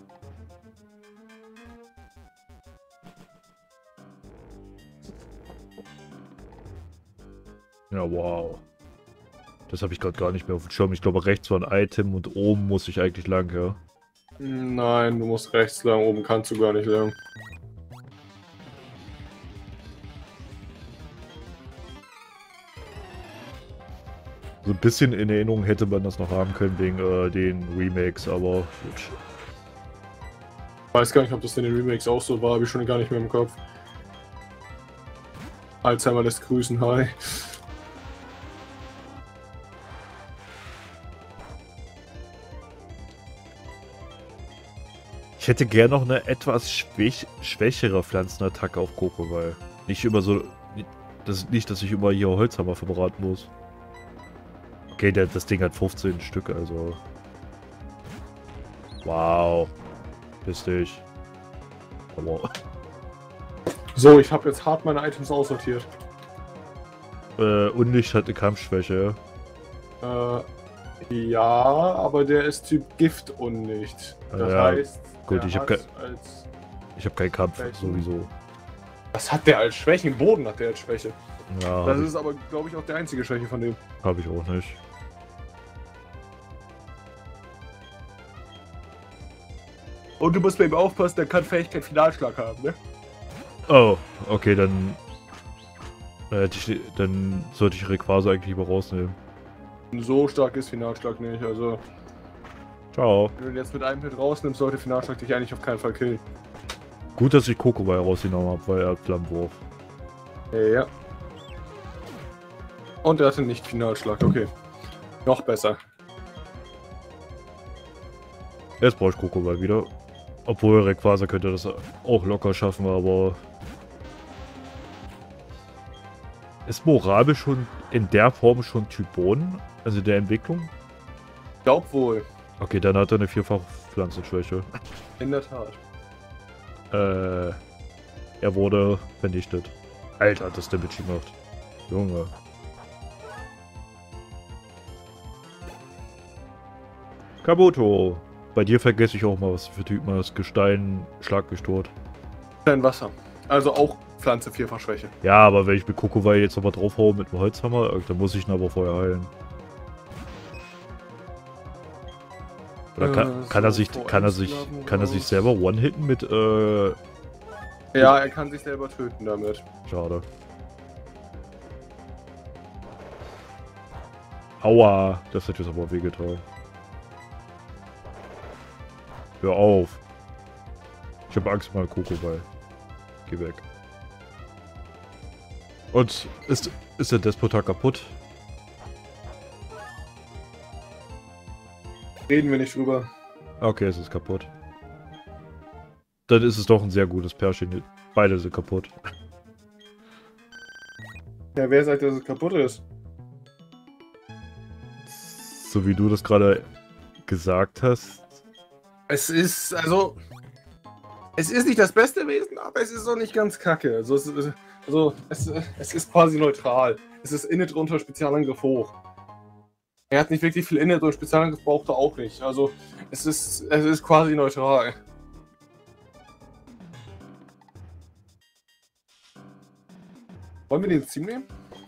Ja, wow. Das habe ich gerade gar nicht mehr auf dem Schirm. Ich glaube, rechts war ein Item und oben muss ich eigentlich lang, ja. Nein, du musst rechts lang, oben kannst du gar nicht lang. So ein bisschen in Erinnerung hätte man das noch haben können wegen äh, den Remakes, aber gut. Ich weiß gar nicht, ob das in den Remakes auch so war, habe ich schon gar nicht mehr im Kopf. Alzheimer lässt grüßen, hi. Ich hätte gern noch eine etwas schwäch schwächere Pflanzenattacke auf Kokowal. Nicht immer so... Das, nicht, dass ich immer hier Holzhammer verbraten muss. Okay, der, das Ding hat fünfzehn Stück, also... Wow. Piss dich. Aber... So, ich habe jetzt hart meine Items aussortiert. Äh, Unlicht hat eine Kampfschwäche. Äh, ja, aber der ist Typ Gift und nicht. Das Ja, heißt, gut, der ich hab hat ke- als... Ich habe keinen Kampf, Schwächen. sowieso. Was hat der als Schwächen? Boden hat der als Schwäche. Ja, Das habe ist aber, glaube ich, auch der einzige Schwäche von dem. ich, hab ich auch nicht. Und du musst bei ihm aufpassen, der kann Fähigkeit Finalschlag haben, ne? Oh, okay, dann... Äh, hätte ich, dann sollte ich Rayquaza eigentlich lieber rausnehmen. So stark ist Finalschlag nicht, also... Ciao. Wenn du ihn jetzt mit einem Hit rausnimmst, sollte Finalschlag dich eigentlich auf keinen Fall killen. Gut, dass ich Kokowal rausgenommen habe, weil er hat Flammenwurf. Ja. Und er hatte nicht Finalschlag, okay. Noch besser. Jetzt brauche ich Kokowal wieder. Obwohl Rayquaza könnte das auch locker schaffen, aber... Ist Morabe schon in der Form schon Typ Boden? Also der Entwicklung? Ich glaub wohl. Okay, dann hat er eine vierfache Pflanzenschwäche. In der Tat. Äh, er wurde vernichtet. Alter, hat das Damage gemacht. Junge. Kabuto. Bei dir vergesse ich auch mal, was für Typen das Gestein schlaggestört. Kein Wasser. Also auch Pflanze Vierfachschwäche. Ja, aber wenn ich mit Kokowai jetzt nochmal draufhaue mit dem Holzhammer, dann muss ich ihn aber vorher heilen. Oder kann, Äh, kann er so, sich, vor kann er eins sich, Sklaven kann er sich raus. selber one-hitten mit, äh, Ja, er kann sich selber töten damit. schade. Aua, das hat jetzt aber wehgetan. Hör auf. Ich habe Angst vor Kokowai. Geh weg. Und ist, ist der Despotar kaputt? Reden wir nicht drüber. Okay, es ist kaputt. Dann ist es doch ein sehr gutes Pärchen. Beide sind kaputt. Ja, wer sagt, dass es kaputt ist? So wie du das gerade gesagt hast. Es ist, also... Es ist nicht das beste Wesen, aber es ist auch nicht ganz kacke. Also, es ist, also, es, es ist quasi neutral. Es ist Init runter, Spezialangriff hoch. Er hat nicht wirklich viel Init und Spezialangriff braucht er auch nicht. Also, es ist, es ist quasi neutral. Wollen wir den ins Team nehmen?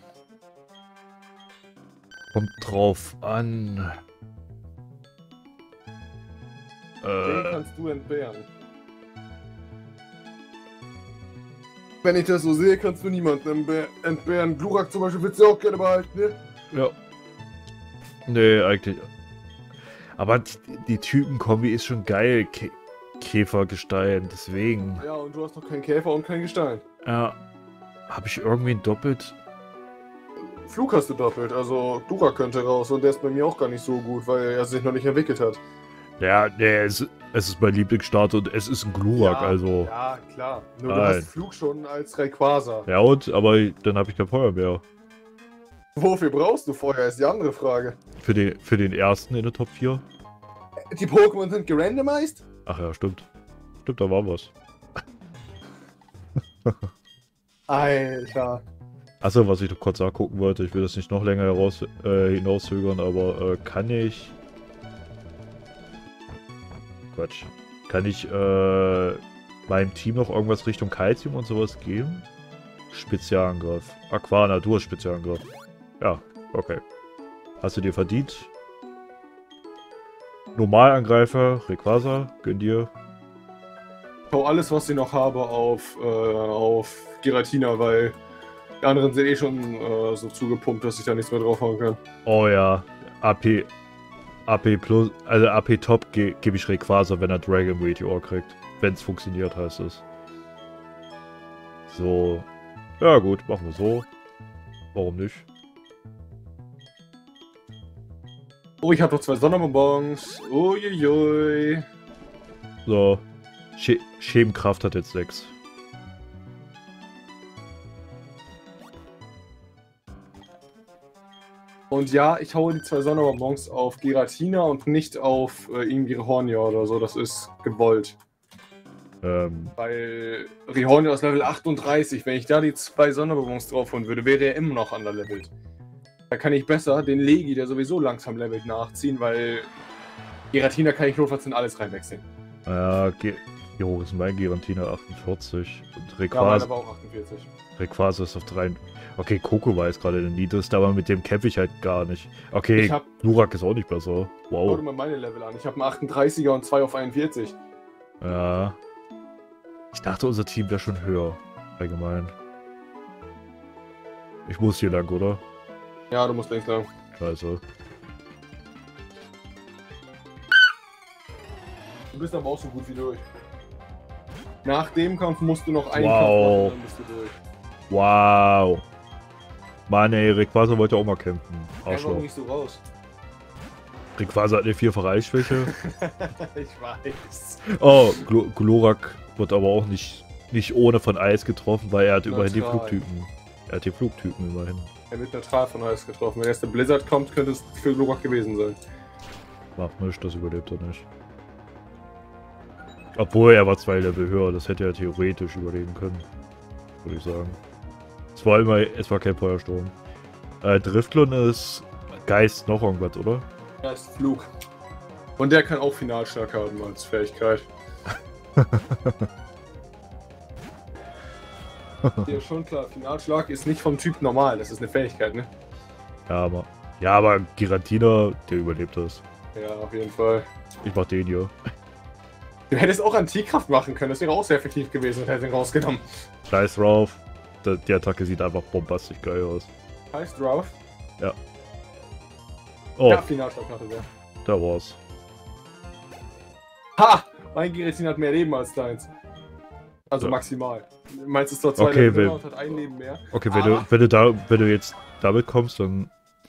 Kommt drauf an. Den Äh, kannst du entbehren. Wenn ich das so sehe, kannst du niemanden entbehren. Glurak zum Beispiel willst du auch gerne behalten, ne? Ja. Nee, eigentlich. Aber die, die Typenkombi ist schon geil. Kä Käfergestein, deswegen. Ja, und du hast noch keinen Käfer und kein Gestein. Ja. Habe ich irgendwie doppelt? Flug hast du doppelt, also Glurak könnte raus und der ist bei mir auch gar nicht so gut, weil er sich noch nicht entwickelt hat. Ja, nee, es, es ist mein Lieblingsstart und es ist ein Glurak, ja, also. Ja, klar. Nur Nein. du hast Flug schon als Rayquaza. Ja und? Aber dann habe ich kein Feuer mehr. Wofür brauchst du Feuer, ist die andere Frage. Für den, für den ersten in der Top vier? Die Pokémon sind gerandomized? Ach ja, stimmt. Stimmt, da war was. Alter. Achso, was ich noch kurz nachgucken wollte, ich will das nicht noch länger heraus, äh, hinauszögern, aber äh, kann ich... Quatsch. Kann ich äh, meinem Team noch irgendwas Richtung Calcium und sowas geben? Spezialangriff. Aquana, du hast Spezialangriff. Ja, okay. Hast du dir verdient? Normalangreifer, Rayquaza, gönn dir. Ich hau alles, was ich noch habe, auf, äh, auf Giratina, weil die anderen sind eh schon äh, so zugepumpt, dass ich da nichts mehr draufhauen kann. Oh ja, A P, A P Plus, also A P Top ge gebe ich Rayquaza, wenn er Dragon Meteor kriegt. Wenn es funktioniert, heißt es. So. Ja gut, machen wir so. Warum nicht? Oh, ich habe noch zwei Sonderbonbons. Uiuiui. So. Sch Schemenkraft hat jetzt sechs. Und ja, ich haue die zwei Sonderbonbons auf Giratina und nicht auf äh, irgendwie Rehornia oder so. Das ist gewollt. Ähm. Weil Rehornia ist Level achtunddreißig. Wenn ich da die zwei Sonderbonbons draufholen würde, wäre der immer noch underlevelt. Da kann ich besser den Legi, der sowieso langsam levelt, nachziehen, weil Giratina kann ich notfalls in alles reinwechseln. Ja, Ge wie hoch ist mein Giratina? achtundvierzig. Und Ja, Rayquaza, aber auch achtundvierzig. Rayquaza ist auf drei. Okay, Kokova ist gerade der niedrigste, aber mit dem kämpfe ich halt gar nicht. Okay, Ich hab- Glurak ist auch nicht besser. Schau Wow. dir mal meine Level an. Ich habe einen achtunddreißiger und zwei auf einundvierzig. Ja. Ich dachte, unser Team wäre schon höher. Allgemein. Ich muss hier lang, oder? Ja, du musst links lang. Scheiße. Du bist aber auch so gut wie durch. Nach dem Kampf musst du noch einen Wow. Kampf machen, dann bist du durch. Wow. Mann, ey, Rayquaza wollte auch mal kämpfen. Ja, warum Arschloch. nicht so raus? Rayquaza hat eine vierfache Eisschwäche. Ich weiß. Oh, Gl Glurak wird aber auch nicht, nicht ohne von Eis getroffen, weil er hat immerhin den Neutral. Flugtypen. Er hat den Flugtypen immerhin. Er wird neutral von Eis getroffen. Wenn erst der Blizzard kommt, könnte es für Glurak gewesen sein. Macht nichts, das überlebt er nicht. Obwohl, er war zwei Level höher, das hätte er theoretisch überleben können. Würde ich sagen. Es war immer, es war kein Feuersturm. Äh, Driftlon ist Geist noch irgendwas, oder? Ja, ist Flug. Und der kann auch Finalschlag haben als Fähigkeit. Ja, schon klar. Finalschlag ist nicht vom Typ normal. Das ist eine Fähigkeit, ne? Ja, aber. Ja, aber Giratina, der überlebt das. Ja, auf jeden Fall. Ich mach den hier. Du hättest auch Antikraft machen können. Das wäre auch sehr effektiv gewesen und hätte ihn rausgenommen. Scheiß drauf. Die, die Attacke sieht einfach bombastisch geil aus. Heißt drauf. Oh, Ja, Finalschlag hatte der. da war's. Ha! Mein Giratina hat mehr Leben als deins. Also Ja. maximal. Meins ist zwar zwei Okay, Level will- höher und hat ein Leben mehr. Okay, wenn du, Ah. wenn du da, wenn du jetzt damit kommst, dann.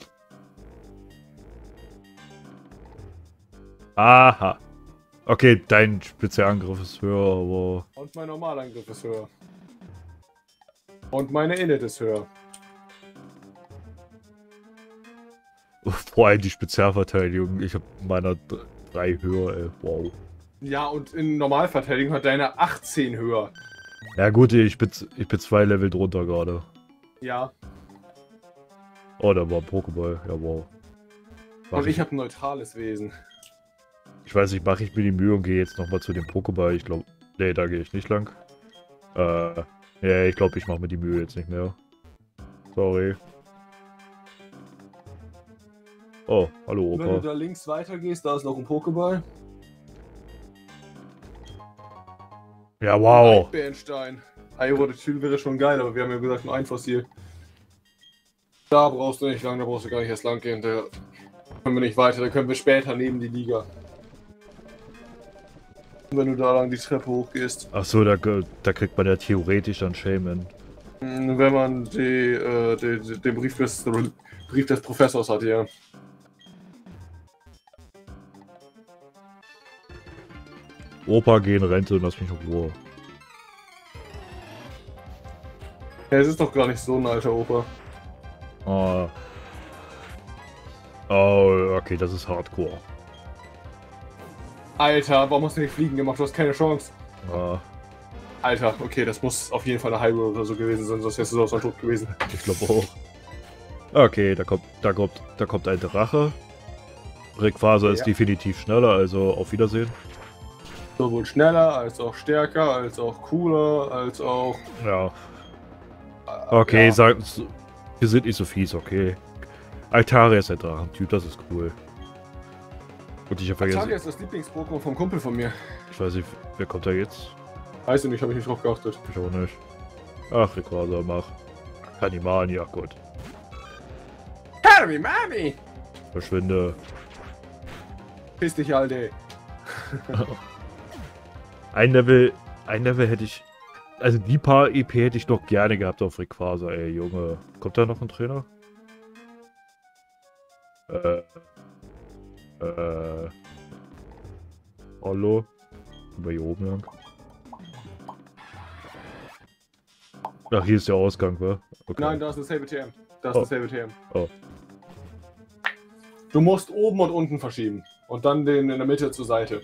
Aha. Okay, dein Spezialangriff ist höher, aber. Und mein Normalangriff ist höher. Und meine Init ist höher. Vor allem die Spezialverteidigung. Ich habe meiner d- drei höher, ey. Wow. Ja, und in Normalverteidigung hat deine achtzehn höher. Ja gut, ich bin, z- ich bin zwei Level drunter gerade. Ja. Oh, da war ein Pokéball. Ja, wow. Mach Und ich habe ein neutrales Wesen. Ich weiß nicht, mache ich mir die Mühe und gehe jetzt nochmal zu dem Pokéball. Ich glaube, nee, da gehe ich nicht lang. Äh, ja, ich glaube, ich mache mir die Mühe jetzt nicht mehr. Sorry. Oh, hallo Wenn du Opa. da links weitergehst, da ist noch ein Pokéball. Ja, wow. Bernstein. Aerodetyl wäre schon geil, aber wir haben ja gesagt, nur ein Fossil. Da brauchst du nicht lang, da brauchst du gar nicht erst lang gehen. Da können wir nicht weiter, da können wir später neben die Liga. Wenn du da lang die Treppe hochgehst. Achso, da, da kriegt man ja theoretisch dann Shaman. Wenn man die, äh, die, die, den Brief des, Brief des Professors hat, ja. Opa, geh in Rente und lass mich in Ruhe. Ja, es ist doch gar nicht so ein alter Opa. Oh. Oh, okay, das ist Hardcore. Alter, warum hast du nicht fliegen gemacht? Du hast keine Chance. Ja. Alter, okay, das muss auf jeden Fall eine Hyrule oder so gewesen sein, sonst wärst du so tot gewesen. Ich glaube auch. Okay, da kommt, da kommt, da kommt ein Drache. Rayquaza ist Ja. definitiv schneller, also auf Wiedersehen. Sowohl schneller, als auch stärker, als auch cooler, als auch... Ja. Okay, ja. sagen, wir sind nicht so fies, okay. Altaria ist ein Drachentyp, das ist cool. Und ich habe vergessen. Altaria ist das Lieblings-Pokémon vom Kumpel von mir. Ich weiß nicht, wer kommt da jetzt? Weiß ich nicht, habe ich nicht drauf geachtet. Ich auch nicht. Ach, Rayquaza, mach. Kanimani, ja gut. Harry, Mami! Verschwinde. Piss dich, Alter. Ein Level, ein Level hätte ich, also die paar E P hätte ich noch gerne gehabt auf Rayquaza, ey, Junge. Kommt da noch ein Trainer? Äh, äh, hallo? Über hier oben lang. Ach, hier ist der Ausgang, wa? Okay. Nein, da ist dasselbe T M. Da ist Oh. dasselbe T M. Oh. Du musst oben und unten verschieben. Und dann den in der Mitte zur Seite.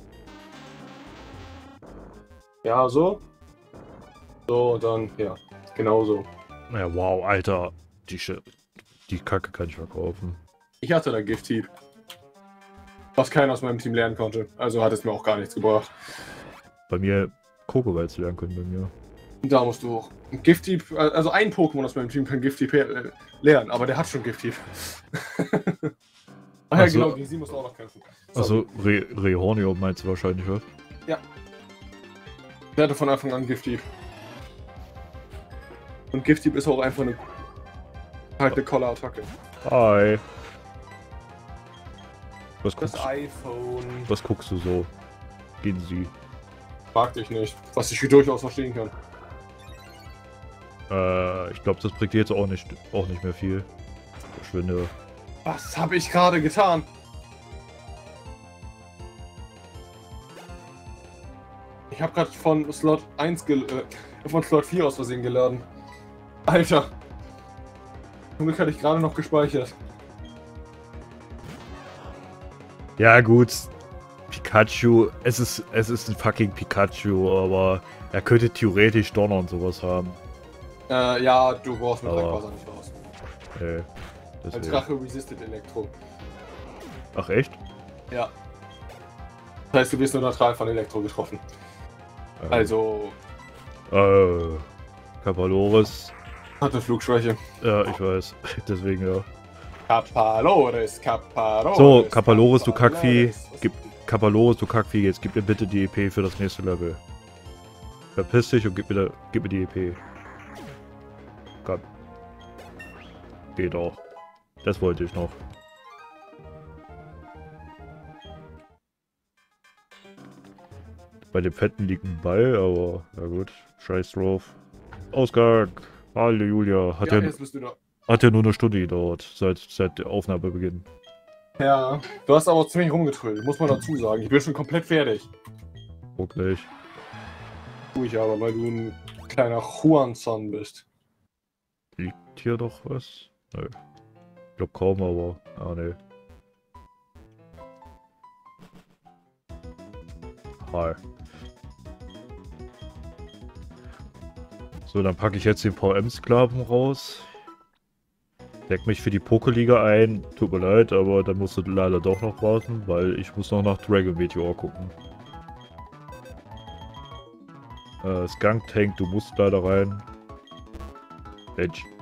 Ja, so. So, und dann, ja. Genau so. Ja, wow, Alter. Die, Sch die Kacke kann ich verkaufen. Ich hatte da Gift-Hieb. Was keiner aus meinem Team lernen konnte. Also hat es mir auch gar nichts gebracht. Bei mir Kokowals lernen können bei mir. Da musst du hoch. Gift-Hieb, also ein Pokémon aus meinem Team kann Gift-Hieb äh, lernen, aber der hat schon Gift-Hieb. Ach ja, Ach so. genau, gegen sie musst du auch noch kämpfen. Also, Re Rehornio meinst du wahrscheinlich, was? Ja. Der hatte von Anfang an Gift-Hieb. Und Gift-Hieb ist auch einfach eine halt eine Koller-Attacke. Hi. Was Das guckst, iPhone was guckst du so? Gehen Sie. mag dich nicht, was ich durchaus verstehen kann. Äh, ich glaube, das bringt dir jetzt auch nicht, auch nicht mehr viel. Verschwinde. Was habe ich gerade getan? Ich habe gerade von Slot eins gel äh, von Slot vier aus Versehen geladen. Alter. Zum Glück hatte ich gerade noch gespeichert. Ja, gut. Pikachu. Es ist, es ist ein fucking Pikachu, aber er könnte theoretisch Donner und sowas haben. Äh, ja, du brauchst mit Aber- Rayquaza nicht raus. Nee. Als Deswegen. Drache resisted Elektro. Ach, echt? Ja. Das heißt, du wirst nur neutral von Elektro getroffen. Ähm, Also, Äh. Kapaloris. hat eine Flugschwäche. Ja, ich weiß. Deswegen, ja. Kapaloris, Kapaloris. So, Kapaloris, du Kackvieh. Was- Gib, Kapaloris, du Kackvieh, jetzt gib mir bitte die E P für das nächste Level. Verpiss dich und gib mir, gib mir die E P. Komm. Geht auch. Das wollte ich noch. Bei dem Fetten liegt ein Ball, aber na gut. Scheiß drauf. Ausgang. Hallo Julia. Hat Ja, ja, jetzt bist du da. hat ja nur eine Stunde gedauert, seit, seit der Aufnahmebeginn. Ja, du hast aber ziemlich rumgetrüllt, muss man dazu sagen. Ich bin schon komplett fertig. Wirklich. Tu ich aber, weil du ein kleiner Huanzon bist. Liegt hier doch was? Nö. Ich glaub kaum, aber. Ah, ne. Hi. So, dann packe ich jetzt den V M-Sklaven raus. Deck mich für die Pokeliga ein. Tut mir leid, aber dann musst du leider doch noch warten, weil ich muss noch nach Dragon Meteor gucken. Äh, Skunk Tank, du musst leider rein. Mensch.